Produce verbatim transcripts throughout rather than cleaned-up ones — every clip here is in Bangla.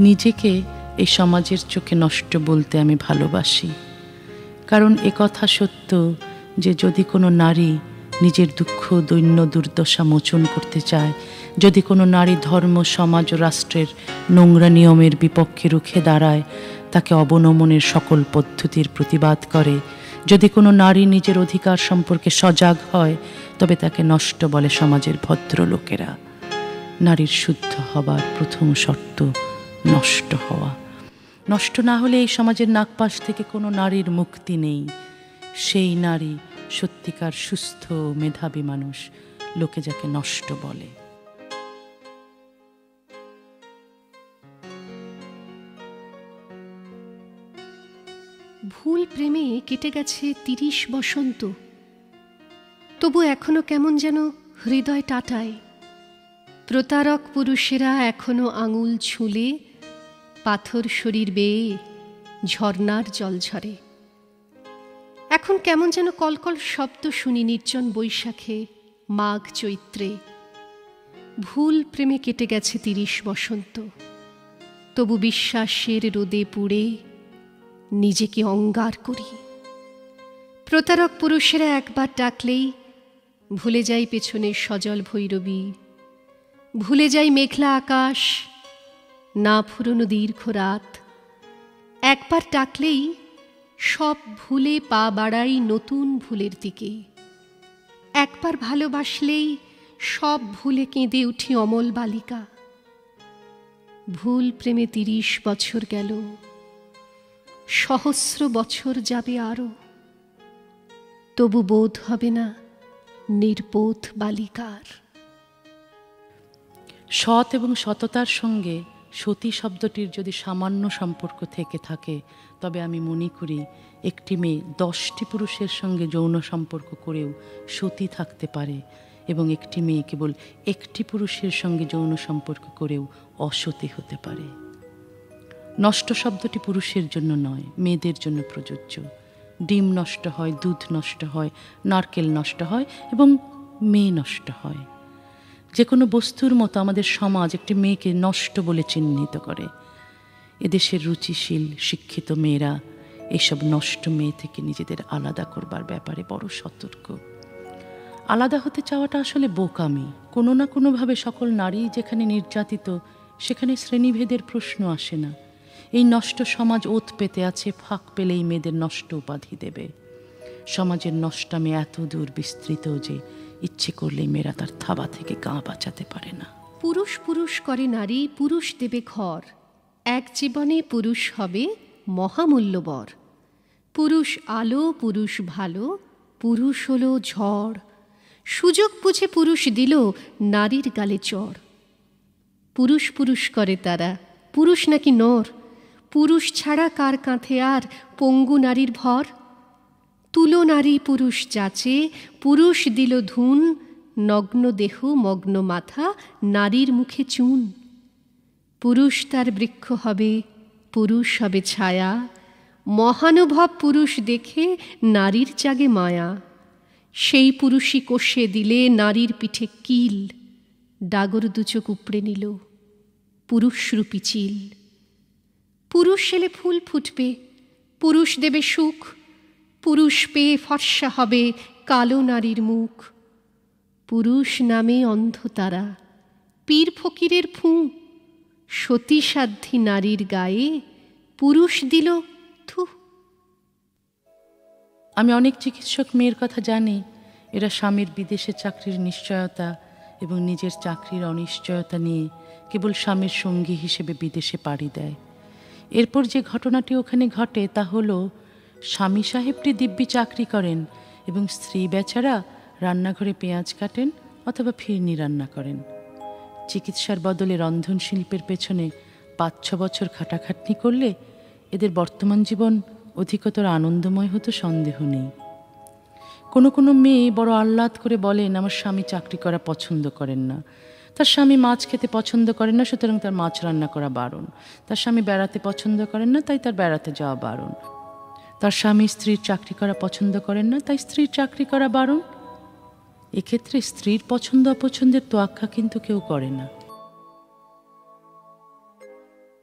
নিজেকে এই সমাজের চোখে নষ্ট বলতে আমি ভালোবাসি, কারণ একথা সত্য যে যদি কোনো নারী নিজের দুঃখ দৈন্য দুর্দশা মোচন করতে চায়, যদি কোনো নারী ধর্ম সমাজ ও রাষ্ট্রের নোংরা নিয়মের বিপক্ষে রুখে দাঁড়ায়, তাকে অবনমনের সকল পদ্ধতির প্রতিবাদ করে, যদি কোনো নারী নিজের অধিকার সম্পর্কে সজাগ হয়, তবে তাকে নষ্ট বলে সমাজের ভদ্রলোকেরা। নারীর শুদ্ধ হবার প্রথম শর্ত নষ্ট হওয়া। নষ্ট না হলে এই সমাজের নাগপাশ থেকে কোনো নারীর মুক্তি নেই। সেই নারী সত্যিকার সুস্থ ও মেধাবী মানুষ, লোকে যাকে নষ্ট বলে। ভুল প্রেমে কেটে গেছে তিরিশ বসন্ত, তবু এখনো কেমন যেন হৃদয় টাটায়। প্রতারক পুরুষেরা এখনো আঙুল ছুলে পাথর শরীর বেয়ে ঝর্নার জল ঝরে। এখন কেমন যেন কলকল শব্দ শুনি নির্জন বৈশাখে, মাঘ চৈত্রে। ভুল প্রেমে কেটে গেছে তিরিশ বসন্ত, তবু বিশ্বাসের রোদে পুড়ে নিজেকে অঙ্গার করি। প্রতারক পুরুষেরা একবার ডাকলেই ভুলে যাই পেছনের সজল ভৈরবী, ভুলে যাই মেঘলা আকাশ, না ফুরোনো দীর্ঘ রাত। একবার ডাকলেই সব ভুলে পা বাড়াই নতুন ভুলের দিকে। একবার ভালোবাসলেই সব ভুলে কেঁদে উঠি অমল বালিকা। ভুল প্রেমে তিরিশ বছর গেল, সহস্র বছর যাবে আরো, তবু বোধ হবে না নির্বোধ বালিকার। সৎ এবং সততার সঙ্গে সতী শব্দটির যদি সামান্য সম্পর্ক থেকে থাকে, তবে আমি মনে করি একটি মেয়ে দশটি পুরুষের সঙ্গে যৌন সম্পর্ক করেও সতী থাকতে পারে, এবং একটি মেয়ে কেবল একটি পুরুষের সঙ্গে যৌন সম্পর্ক করেও অসতী হতে পারে। নষ্ট শব্দটি পুরুষের জন্য নয়, মেয়েদের জন্য প্রযোজ্য। ডিম নষ্ট হয়, দুধ নষ্ট হয়, নারকেল নষ্ট হয় এবং মেয়ে নষ্ট হয়। যে কোনো বস্তুর মতো আমাদের সমাজ একটি মেয়েকে নষ্ট বলে চিহ্নিত করে। এদেশের রুচিশীল শিক্ষিত মেয়েরা এইসব নষ্ট মেয়ে থেকে নিজেদের আলাদা করবার ব্যাপারে বড় সতর্ক। আলাদা হতে চাওয়াটা আসলে বোকামি। কোনো না কোনোভাবে সকল নারী যেখানে নির্যাতিত, সেখানে শ্রেণীভেদের প্রশ্ন আসে না। এই নষ্ট সমাজ ওত পেতে আছে, ফাঁক পেলেই মেয়েদের নষ্ট উপাধি দেবে। সমাজের নষ্টামি এত দূর বিস্তৃত যে ইচ্ছে করলেই মেয়েরা তার থাবা থেকে গা বাঁচাতে পারে না। পুরুষ পুরুষ করে নারী, পুরুষ দেবে ঘর। এক জীবনে পুরুষ হবে মহামূল্য বর। পুরুষ আলো, পুরুষ ভালো, পুরুষ হলো ঝড়। সুযোগ বুঝে পুরুষ দিল নারীর গালে চড়। পুরুষ পুরুষ করে তারা, পুরুষ নাকি নর। পুরুষ ছাড়া কার কাঁধে আর পঙ্গু নারীর ভর। তুলো নারী পুরুষ যাচে, পুরুষ দিল ধুন। নগ্ন দেহ মগ্ন মাথা, নারীর মুখে চুন। পুরুষ তার বৃক্ষ হবে, পুরুষ হবে ছায়া। মহানুভব পুরুষ দেখে নারীর জাগে মায়া। সেই পুরুষই কষে দিলে নারীর পিঠে কিল। ডাগর দুচোখ উপড়ে নিল পুরুষরূপী চিল। পুরুষ এলে ফুল ফুটবে, পুরুষ দেবে সুখ। পুরুষ পেয়ে ফর্সা হবে কালো নারীর মুখ। পুরুষ নামে অন্ধ তারা, পীর ফকিরের ফুঁ। সতী সাধ্যী নারীর গায়ে পুরুষ দিল থু। আমি অনেক চিকিৎসক মেয়ের কথা জানি, এরা স্বামীর বিদেশে চাকরির নিশ্চয়তা এবং নিজের চাকরির অনিশ্চয়তা নিয়ে কেবল স্বামীর সঙ্গী হিসেবে বিদেশে পাড়ি দেয়। এরপর যে ঘটনাটি ওখানে ঘটে তা হলো, স্বামী সাহেবটি দিব্যি চাকরি করেন এবং স্ত্রী বেচারা রান্নাঘরে পেঁয়াজ কাটেন অথবা ফিরনি রান্না করেন। চিকিৎসার বদলে রন্ধন শিল্পের পেছনে পাঁচ ছ বছর খাটাখাটনি করলে এদের বর্তমান জীবন অধিকতর আনন্দময় হতো সন্দেহ নেই। কোনো কোনো মেয়ে বড় আহ্লাদ করে বলেন, আমার স্বামী চাকরি করা পছন্দ করেন না, তার স্বামী মাছ খেতে পছন্দ করেন না, সুতরাং তার মাছ রান্না করা বারণ। তার স্বামী বেড়াতে পছন্দ করেন না, তাই তার বেড়াতে যাওয়া বারণ। তার স্বামী স্ত্রীর চাকরি করা পছন্দ করেন না, তাই স্ত্রীর চাকরি করা বারণ। এক্ষেত্রে স্ত্রীর পছন্দ অপছন্দের তোয়াক্কা কিন্তু কেউ করে না।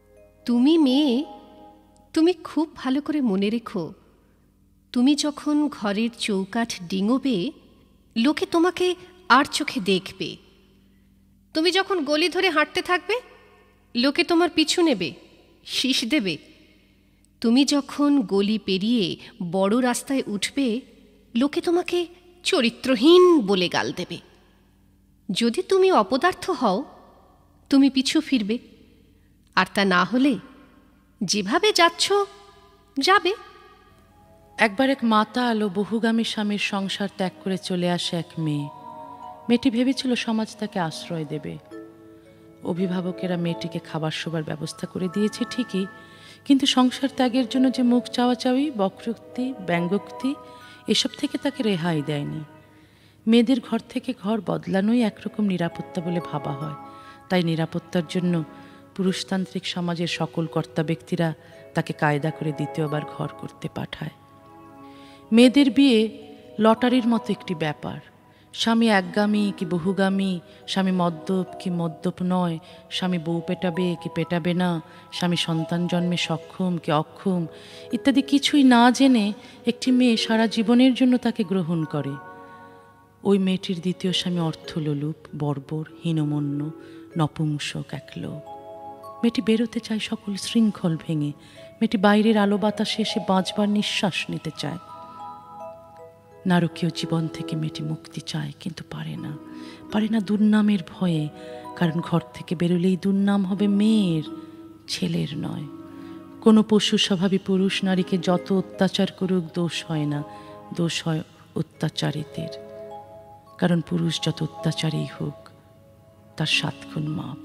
তুমি মেয়ে, তুমি খুব ভালো করে মনে রেখো, তুমি যখন ঘরের চৌকাঠ ডিঙোবে, লোকে তোমাকে আর চোখে দেখবে। তুমি যখন গলি ধরে হাঁটতে থাকবে, লোকে তোমার পিছু নেবে, শীষ দেবে। তুমি যখন গলি পেরিয়ে বড় রাস্তায় উঠবে, লোকে তোমাকে চরিত্রহীন বলে গাল দেবে। যদি তুমি অপদার্থ হও, তুমি পিছু ফিরবে, আর তা না হলে যেভাবে যাচ্ছ যাবে। একবার এক মাতাল ও বহুগামী স্বামীর সংসার ত্যাগ করে চলে আসে এক মেয়ে। মেয়েটি ভেবেছিল সমাজ তাকে আশ্রয় দেবে। অভিভাবকেরা মেয়েটিকে খাবার শোবার ব্যবস্থা করে দিয়েছে ঠিকই, কিন্তু সংসার ত্যাগের জন্য যে মুখ চাওয়াচাওয়ি, বক্রোক্তি, ব্যঙ্গোক্তি, এসব থেকে তাকে রেহাই দেয়নি। মেয়েদের ঘর থেকে ঘর বদলানোই একরকম নিরাপত্তা বলে ভাবা হয়। তাই নিরাপত্তার জন্য পুরুষতান্ত্রিক সমাজের সকল কর্তা ব্যক্তিরা তাকে কায়দা করে দ্বিতীয়বার ঘর করতে পাঠায়। মেয়েদের বিয়ে লটারির মতো একটি ব্যাপার। স্বামী একগামী কি বহুগামী, স্বামী মদ্যপ কি মদ্যপ নয়, স্বামী বউ পেটাবে কি পেটাবে না, স্বামী সন্তান জন্মে সক্ষম কি অক্ষম ইত্যাদি কিছুই না জেনে একটি মেয়ে সারা জীবনের জন্য তাকে গ্রহণ করে। ওই মেয়েটির দ্বিতীয় স্বামী অর্থলোলুপ, বর্বর, হীনমন্য, নপুংসক এক লোক। মেয়েটি বেরোতে চায় সকল শৃঙ্খল ভেঙে। মেয়েটি বাইরের আলো বাতাসে এসে বাঁচবার নিঃশ্বাস নিতে চায়। নারকীয় জীবন থেকে মেয়েটি মুক্তি চায়, কিন্তু পারে না। পারে না দুর্নামের ভয়ে, কারণ ঘর থেকে বেরোলেই দুর্নাম হবে মেয়ের, ছেলের নয়। কোনো পশু স্বভাবী পুরুষ নারীকে যত অত্যাচার করুক দোষ হয় না, দোষ হয় অত্যাচারিতের। কারণ পুরুষ যত অত্যাচারী হোক, তার সাতগুণ মাপ।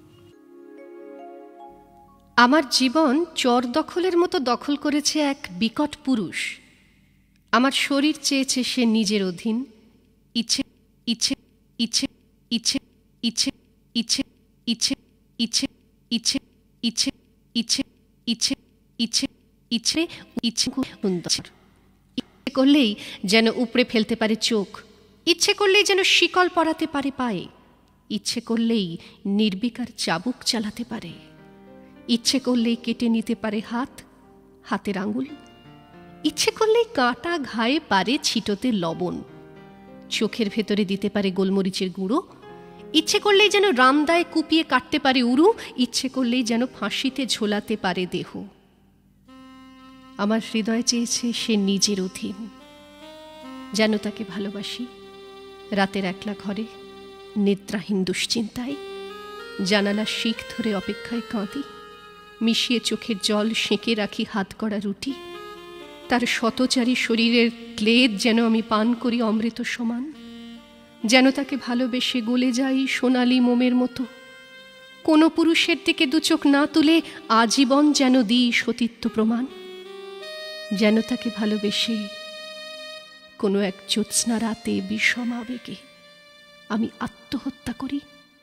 আমার জীবন চর দখলের মতো দখল করেছে এক বিকট পুরুষ। আমার শরীর চেয়েছে সে নিজের অধীন। ইচ্ছে ইচ্ছে ইচ্ছে ইচ্ছে ইচ্ছে ইচ্ছে ইচ্ছে ইচ্ছে ইচ্ছে ইচ্ছে ইচ্ছে ইচ্ছে ইচ্ছে ইচ্ছে ইচ্ছে ইচ্ছে করলেই যেন উপড়ে ফেলতে পারে চোখ, ইচ্ছে করলেই যেন শিকল পরাতে পারে পায়ে, ইচ্ছে করলেই নির্বিকার চাবুক চালাতে পারে, ইচ্ছে করলেই কেটে নিতে পারে হাত, হাতের আঙুল, ইচ্ছে করলেই কাঁটা ঘায়ে পারে ছিটোতে লবণ, চোখের ভেতরে দিতে পারে গোলমরিচের গুঁড়ো, ইচ্ছে করলেই যেন রামদায় কুপিয়ে কাটতে পারে উরু, ইচ্ছে করলেই যেন ফাঁসিতে ঝোলাতে পারে দেহ। আমার হৃদয় চেয়েছে সে নিজের অধীন, যেন তাকে ভালোবাসি। রাতের একলা ঘরে নিদ্রাহীন দুশ্চিন্তায় জানালা শিক ধরে অপেক্ষায় কাঁদি, মিশিয়ে চোখের জল সেঁকে রাখি হাত করা রুটি। তার শতচারী শরীরের ক্লেদ যেন আমি পান করি অমৃত সমান, যেন তাকে ভালোবেসে গলে যাই সোনালি মোমের মতো। কোনো পুরুষের দিকে দু চোখ না তুলে আজীবন যেন দিই সতীত্ব প্রমাণ, যেন তাকে ভালোবেসে কোনো এক জ্যোৎস্না রাতে বিষম আবেগে আমি আত্মহত্যা করি।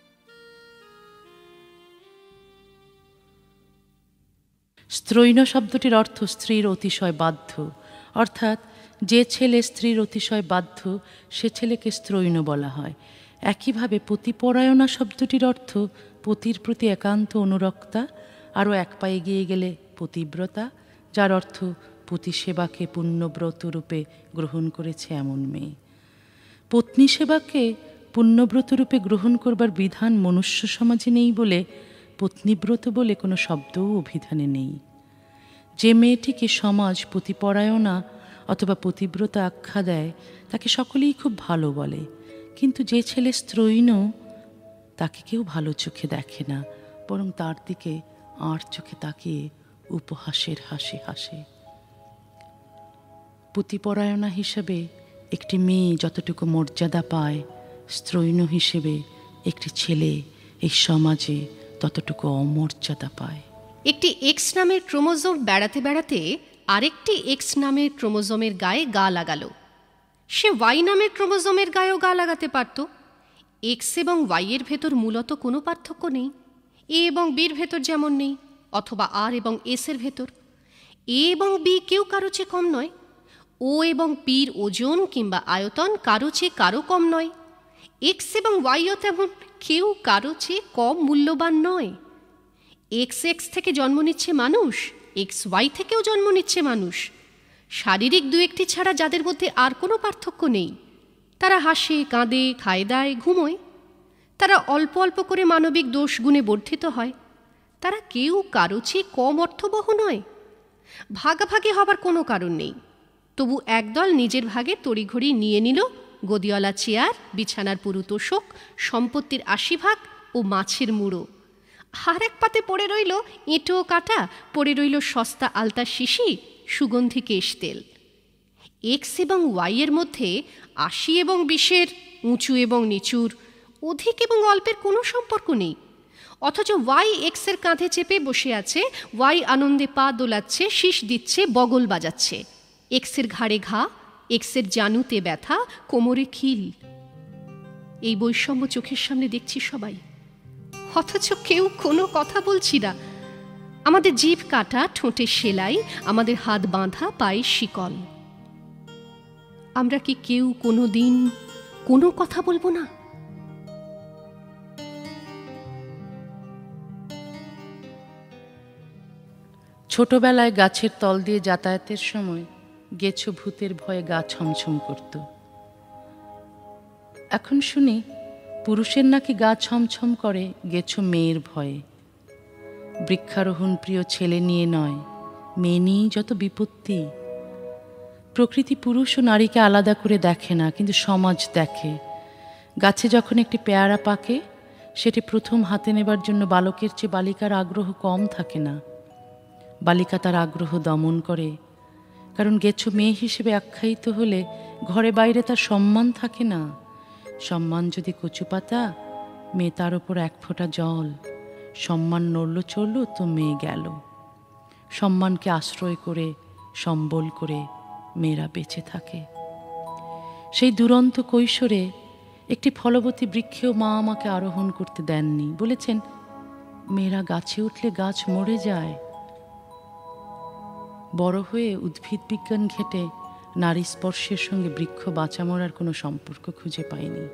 স্ত্রৈণ শব্দটির অর্থ স্ত্রীর অতিশয় বাধ্য, অর্থাৎ যে ছেলে স্ত্রীর অতিশয় বাধ্য সে ছেলেকে স্ত্রৈণ বলা হয়। একইভাবে পতিপরায়ণা শব্দটির অর্থ পতির প্রতি একান্ত অনুরক্তা। আরও এক পায়ে এগিয়ে গেলে পতিব্রতা, যার অর্থ পতি সেবাকে পুণ্যব্রত রূপে গ্রহণ করেছে এমন মেয়ে। পত্নী সেবাকে পুণ্যব্রত রূপে গ্রহণ করবার বিধান মনুষ্য সমাজে নেই বলে পত্নীব্রত বলে কোনো শব্দও অভিধানে নেই। যে মেয়েটিকে সমাজ পতিপরায়ণা অথবা পতিব্রতা আখ্যা দেয় তাকে সকলেই খুব ভালো বলে, কিন্তু যে ছেলে স্ত্রৈণ তাকে কেউ ভালো চোখে দেখে না, বরং তার দিকে আর চোখে তাকিয়ে উপহাসের হাসি হাসে। পতিপরায়ণা হিসেবে একটি মেয়ে যতটুকু মর্যাদা পায়, স্ত্রৈণ হিসেবে একটি ছেলে এই সমাজে ততটুকু অমর্যাদা পায়। একটি এক্স নামের ক্রোমোজোম বেড়াতে বেড়াতে আরেকটি এক্স নামের ক্রোমোজোমের গায়ে গা লাগালো। সে ওয়াই নামের ক্রোমোজোমের গায়েও গা লাগাতে পারত। এক্স এবং ওয়াই এর ভেতর মূলত কোনো পার্থক্য নেই। এ এবং বির ভেতর যেমন নেই, অথবা আর এবং এস এর ভেতর। এ এবং বি কেউ কারো চেয়ে কম নয়। ও এবং পির ওজন কিংবা আয়তন কারো চেয়ে কারো কম নয়। এক্স এবং ওয়াইও তেমন কেউ কারো চেয়ে কম মূল্যবান নয়। এক্স এক্স থেকে জন্ম নিচ্ছে মানুষ, এক্স ওয়াই থেকেও জন্ম নিচ্ছে মানুষ। শারীরিক দু একটি ছাড়া যাদের মধ্যে আর কোনো পার্থক্য নেই। তারা হাসে, কাঁদে, খায় দায়, ঘুমোয়। তারা অল্প অল্প করে মানবিক দোষ গুণে বর্ধিত হয়। তারা কেউ কারো চেয়ে কম অর্থবহ নয়। ভাগাভাগি হবার কোনো কারণ নেই। তবু একদল নিজের ভাগে তড়িঘড়ি নিয়ে নিল গদিওয়ালা চেয়ার, বিছানার পুরু তোষক, সম্পত্তির আশি ভাগ ও মাছের মুড়ো। আর এক পাতে পড়ে রইল এঁটো কাটা, পড়ে রইল সস্তা আলতা শিশি, সুগন্ধি কেশ তেল। এক্স এবং ওয়াইয়ের মধ্যে আশি এবং বিশের, উঁচু এবং নিচুর, অধিক এবং অল্পের কোনো সম্পর্ক নেই। অথচ ওয়াই এক্সের কাঁধে চেপে বসে আছে, ওয়াই আনন্দে পা দোলাচ্ছে, শীষ দিচ্ছে, বগল বাজাচ্ছে। এক্সের ঘাড়ে ঘা, এক্সের জানুতে ব্যথা, কোমরে খিল। এই বৈষম্য চোখের সামনে দেখছি সবাই, অথচ কেউ কোনো কথা বলছি না। আমাদের জিভ কাটা, ঠোঁটে সেলাই, আমাদের হাত বাঁধা, পায়ে শিকল। আমরা কি কেউ কোনো দিন কোনো কথা বলবো না? ছোটবেলায় গাছের তল দিয়ে যাতায়াতের সময় গেছো ভূতের ভয়ে গা ছমছম করত। এখন শুনি পুরুষের নাকি গা ছমছম করে গেছো মেয়ের ভয়ে। বৃক্ষারোহণ প্রিয় ছেলে নিয়ে নয়, মেয়ে নিয়েই যত বিপত্তি। প্রকৃতি পুরুষ ও নারীকে আলাদা করে দেখে না, কিন্তু সমাজ দেখে। গাছে যখন একটি পেয়ারা পাকে, সেটি প্রথম হাতে নেবার জন্য বালকের চেয়ে বালিকার আগ্রহ কম থাকে না। বালিকা তার আগ্রহ দমন করে, কারণ গেছো মেয়ে হিসেবে আখ্যায়িত হলে ঘরে বাইরে তার সম্মান থাকে না। সম্মান যদি কচু পাতা, মেয়ে তার ওপর এক ফোঁটা জল। সম্মান নড়ল চড়ল তো মেয়ে গেল। সম্মানকে আশ্রয় করে, সম্বল করে মেয়েরা বেঁচে থাকে। সেই দুরন্ত কৈশোরে একটি ফলবতী বৃক্ষেও মা আমাকে আরোহণ করতে দেননি। বলেছেন, মেয়েরা গাছে উঠলে গাছ মরে যায়। বড় হয়ে উদ্ভিদ বিজ্ঞান ঘেঁটে নারী স্পর্শের সঙ্গে বৃক্ষ বাঁচা মরার কোনো সম্পর্ক খুঁজে পাইনি।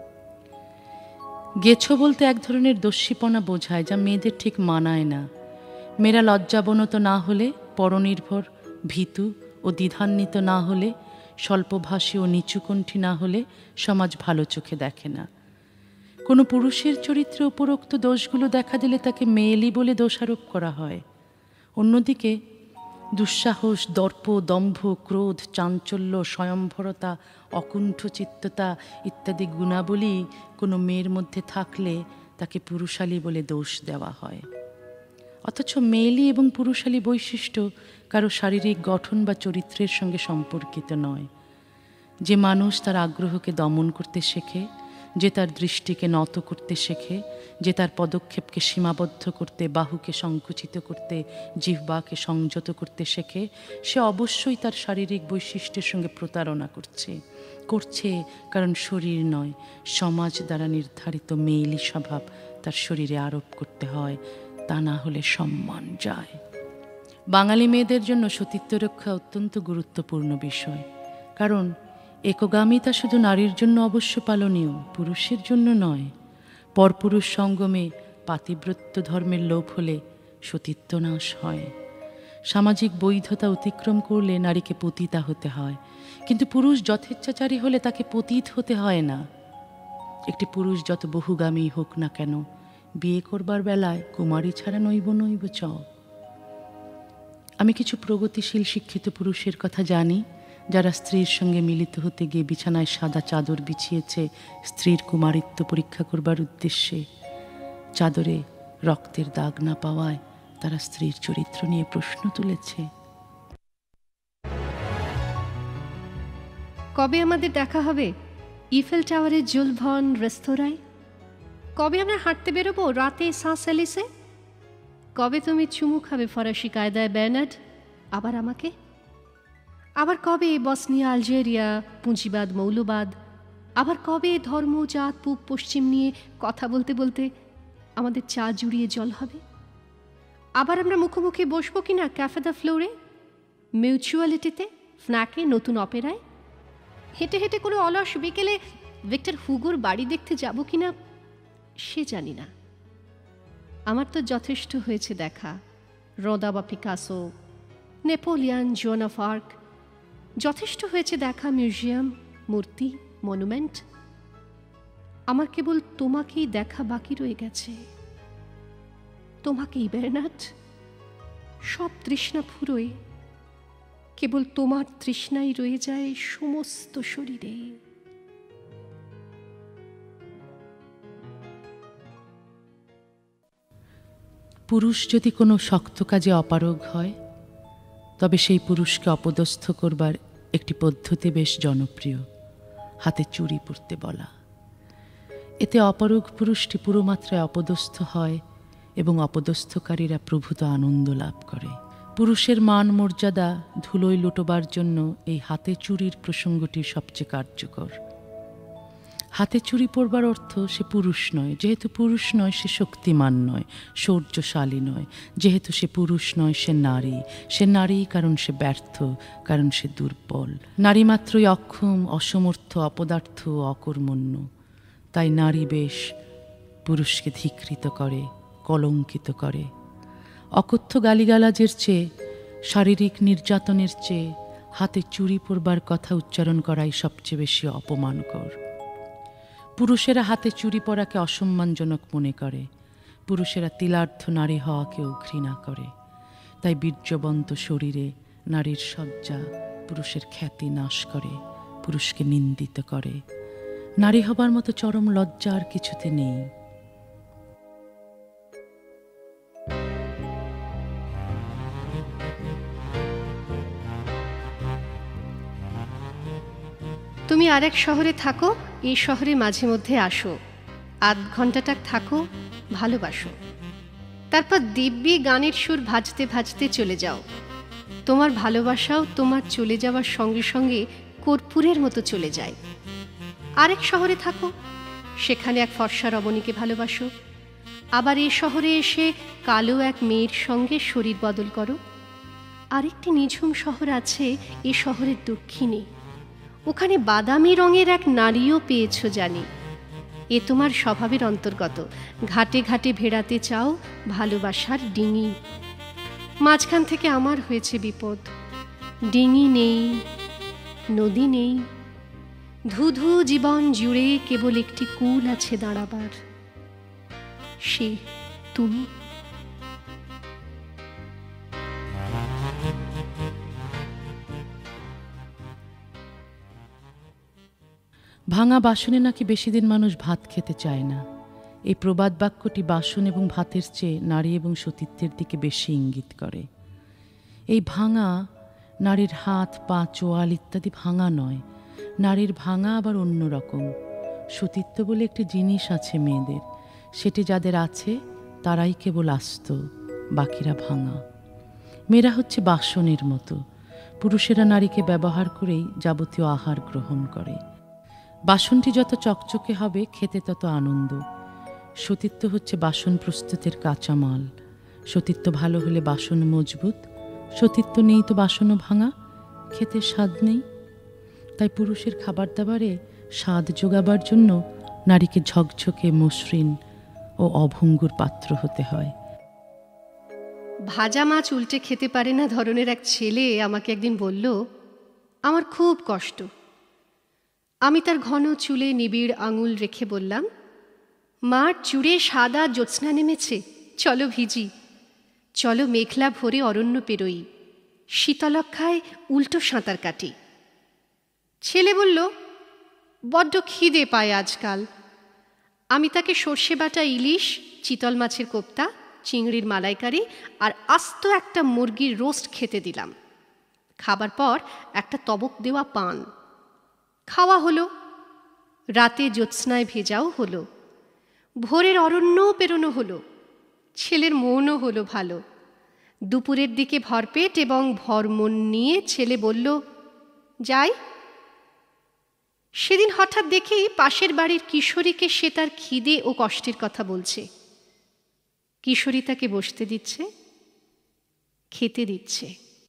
গেছো বলতে এক ধরনের দস্যিপনা বোঝায়, যা মেয়েদের ঠিক মানায় না। মেয়েরা লজ্জাবনত না হলে, পরনির্ভর, ভীতু ও দ্বিধান্বিত না হলে, স্বল্পভাষী ও নিচুকণ্ঠী না হলে সমাজ ভালো চোখে দেখে না। কোনো পুরুষের চরিত্রে উপরোক্ত দোষগুলো দেখা দিলে তাকে মেয়েলি বলে দোষারোপ করা হয়। অন্যদিকে দুঃসাহস, দর্প, দম্ভ, ক্রোধ, চাঞ্চল্য, স্বয়ংভরতা, অকুণ্ঠ চিত্ততা ইত্যাদি গুণাবলী কোনো মেয়ের মধ্যে থাকলে তাকে পুরুষালী বলে দোষ দেওয়া হয়। অথচ মেয়েলি এবং পুরুষালী বৈশিষ্ট্য কারো শারীরিক গঠন বা চরিত্রের সঙ্গে সম্পর্কিত নয়। যে মানুষ তার আগ্রহকে দমন করতে শেখে, যে তার দৃষ্টিকে নত করতে শেখে, যে তার পদক্ষেপকে সীমাবদ্ধ করতে, বাহুকে সংকুচিত করতে, জিহ্বাকে সংযত করতে শেখে, সে অবশ্যই তার শারীরিক বৈশিষ্ট্যের সঙ্গে প্রতারণা করছে করছে কারণ শরীর নয়, সমাজ দ্বারা নির্ধারিত মেয়েলি স্বভাব তার শরীরে আরোপ করতে হয়। তা না হলে সম্মান যায়। বাঙালি মেয়েদের জন্য সতীত্ব রক্ষা অত্যন্ত গুরুত্বপূর্ণ বিষয়। কারণ একগামিতা শুধু নারীর জন্য অবশ্য পালনীয়, পুরুষের জন্য নয়। পরপুরুষ সঙ্গমে পাতিব্রত্য ধর্মের লোভ হলে সতীত্ব নাশ হয়। সামাজিক বৈধতা অতিক্রম করলে নারীকে পতিতা হতে হয়, কিন্তু পুরুষ যথেচ্ছাচারী হলে তাকে পতিত হতে হয় না। একটি পুরুষ যত বহুগামী হোক না কেন, বিয়ে করবার বেলায় কুমারী ছাড়া নইব নইব চ। আমি কিছু প্রগতিশীল শিক্ষিত পুরুষের কথা জানি, যারা স্ত্রীর সঙ্গে মিলিত হতে গিয়ে বিছানায় সাদা চাদর বিছিয়েছে স্ত্রীর কুমারিত্ব পরীক্ষা করবার উদ্দেশ্যে। চাদরে রক্তের দাগ না পাওয়ায় তারা স্ত্রীর চরিত্র নিয়ে প্রশ্ন তুলেছে। কবে আমাদের দেখা হবে ইফেল টাওয়ারের জুলভন রেস্তোরাঁয়? কবে আমরা হাঁটতে বেরোবো রাতে সাঁস এলিসে? কবে তুমি চুমু খাবে ফরাসি কায়দায় বেনার্ড আবার আমাকে? আবার কবে বসনিয়া, আলজেরিয়া, পুঁজিবাদ, মৌলবাদ? আবার কবে ধর্ম, জাত, পূব পশ্চিম নিয়ে কথা বলতে বলতে আমাদের চা জুড়িয়ে জল হবে? আবার আমরা মুখোমুখি বসবো কিনা ক্যাফে দ্য ফ্লোরে, মিউচুয়ালিটিতে, ফ্ন্যাকে, নতুন অপেরায়? হেঁটে হেঁটে কোনো অলস বিকেলে ভিক্টর হুগোর বাড়ি দেখতে যাব কিনা সে জানি না। আমার তো যথেষ্ট হয়েছে দেখা। রোদা বা Picasso, Napoleon, Joan of Arc, যথেষ্ট হয়েছে দেখা মিউজিয়াম, মূর্তি, মনুমেন্ট। আমার কেবল তোমাকেই দেখা বাকি রয়ে গেছে, তোমাকেই বেরনাট। সব তৃষ্ণা ফুরোয়, কেবল তোমার তৃষ্ণাই রয়ে যায় সমস্ত শরীরে। পুরুষ যদি কোনো শক্ত কাজে অপারগ হয়, তবে সেই পুরুষকে অপদস্থ করবার একটি পদ্ধতি বেশ জনপ্রিয়, হাতে চুড়ি পরতে বলা। এতে অপারগ পুরুষটি পুরোমাত্রায় অপদস্থ হয় এবং অপদস্থকারীরা প্রভূত আনন্দ লাভ করে। পুরুষের মান মর্যাদা ধুলোয় লুটোবার জন্য এই হাতে চুড়ির প্রসঙ্গটি সবচেয়ে কার্যকর। হাতে চুড়ি পরবার অর্থ সে পুরুষ নয়। যেহেতু পুরুষ নয় সে শক্তিমান নয়, শৌর্যশালী নয়। যেহেতু সে পুরুষ নয় সে নারী। সে নারী কারণ সে ব্যর্থ, কারণ সে দুর্বল। নারী মাত্রই অক্ষম, অসমর্থ, অপদার্থ, অকর্মণ্য। তাই নারী বেশ পুরুষকে ধিক্কৃত করে, কলঙ্কিত করে। অকথ্য গালিগালাজের চেয়ে, শারীরিক নির্যাতনের চেয়ে হাতে চুড়ি পরবার কথা উচ্চারণ করাই সবচেয়ে বেশি অপমানকর। পুরুষেরা হাতে চুড়ি পরাকে অসম্মানজনক মনে করে। পুরুষেরা তিলার্ধ নারী হওয়াকেও ঘৃণা করে। তাই বীর্যবন্ত শরীরে নারীর সজ্জা পুরুষের খ্যাতি নাশ করে, পুরুষকে নিন্দিত করে। নারী হবার মতো চরম লজ্জা আর কিছুতে নেই। তুমি আরেক শহরে থাকো, এই শহরে মাঝে মধ্যে আসো, আধ ঘন্টাটাক থাকো, ভালোবাসো। তারপর দিব্যি গানের সুর ভাজতে ভাজতে চলে যাও। তোমার ভালোবাসাও তোমার চলে যাওয়ার সঙ্গে সঙ্গে কর্পূরের মতো চলে যায়। আরেক শহরে থাকো, সেখানে এক ফর্সা রমণীকে ভালোবাসো। আবার এই শহরে এসে কালো এক মেয়ের সঙ্গে শরীর বদল করো। আরেকটি নিঝুম শহর আছে এ শহরের দক্ষিণে, ওখানে বাদামি রঙের এক নারীও পেয়েছ জানি। এ তোমার স্বভাবের অন্তর্গত। ঘাটে ঘাটে ভেড়াতে চাও ভালোবাসার ডিঙি। মাঝখান থেকে আমার হয়েছে বিপদ। ডিঙি নেই, নদী নেই, ধুধু জীবন জুড়ে কেবল একটি কুল আছে দাঁড়াবার, সে তুমি। ভাঙা বাসনে নাকি বেশি দিন মানুষ ভাত খেতে চায় না। এই প্রবাদ বাক্যটি বাসন এবং ভাতের চেয়ে নারী এবং সতীত্বের দিকে বেশি ইঙ্গিত করে। এই ভাঙা নারীর হাত, পা, চোয়াল ইত্যাদি ভাঙা নয়। নারীর ভাঙা আবার অন্য রকম। সতীত্ব বলে একটি জিনিস আছে মেয়েদের, সেটি যাদের আছে তারাই কেবল আস্ত, বাকিরা ভাঙা। মেয়েরা হচ্ছে বাসনের মতো। পুরুষেরা নারীকে ব্যবহার করেই যাবতীয় আহার গ্রহণ করে। বাসনটি যত চকচকে হবে খেতে তত আনন্দ। সতীত্ব হচ্ছে বাসন প্রস্তুতের কাঁচামাল। সতীত্ব ভালো হলে বাসন মজবুত, সতীত্ব নেই তো বাসনও ভাঙা, খেতে স্বাদ নেই। তাই পুরুষের খাবার দাবারে স্বাদ যোগাবার জন্য নারীকে ঝকঝকে, মসৃণ ও অভঙ্গুর পাত্র হতে হয়। ভাজা মাছ উল্টে খেতে পারে না ধরনের এক ছেলে আমাকে একদিন বলল, আমার খুব কষ্ট। আমি তার ঘন চুলে নিবিড় আঙুল রেখে বললাম, মাঠ জুড়ে সাদা জ্যোৎস্না নেমেছে, চলো ভিজি, চলো মেঘলা ভরে অরণ্য পেরোই, শীতলক্ষায় উল্টো সাঁতার কাটি। ছেলে বলল, বড্ড খিদে পায় আজকাল। আমি তাকে সর্ষে বাটা ইলিশ, চিতল মাছের কোপ্তা, চিংড়ির মালাইকারি আর আস্ত একটা মুরগির রোস্ট খেতে দিলাম। খাবার পর একটা তবক দেওয়া পান খাওয়া হলো। রাতে জ্যোৎস্নায় ভেজাও হলো। ভোরের অরণ্য পেরোনো হলো। ছেলের মনও হলো ভালো। দুপুরের দিকে ভরপেট এবং ভরমন নিয়ে ছেলে বলল, যাই। সেদিন হঠাৎ দেখি পাশের বাড়ির কিশোরীকে সে তার খিদে ও কষ্টের কথা বলছে। কিশোরী তাকে বসতে দিচ্ছে, খেতে দিচ্ছে।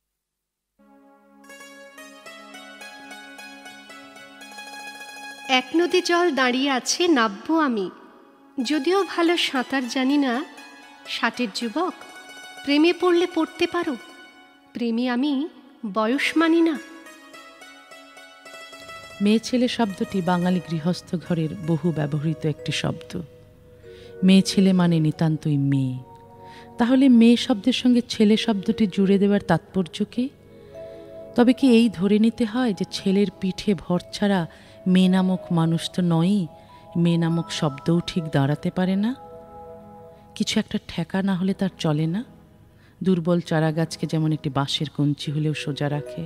এক নদী জল দাঁড়িয়ে আছে, নাববো আমি, যদিও ভালো সাঁতার জানি না, ষাটের যুবক, প্রেমে পড়লে পড়তে পারো, প্রেমে আমি বয়স মানি না। মেয়ে ছেলে শব্দটি বাঙালি গৃহস্থ ঘরের বহু ব্যবহৃত একটি শব্দ। মেয়ে ছেলে মানে নিতান্তই মেয়ে। তাহলে মেয়ে শব্দের সঙ্গে ছেলে শব্দটি জুড়ে দেওয়ার তাৎপর্য কি? তবে কি এই ধরে নিতে হয় যে ছেলের পিঠে ভর ছাড়া মেয়ে নামক মানুষ তো নয়ই, মেয়ে নামক শব্দও ঠিক দাঁড়াতে পারে না? কিছু একটা ঠেকা না হলে তার চলে না? দুর্বল চারাগাছকে যেমন একটি বাঁশের কঞ্চি হলেও সোজা রাখে।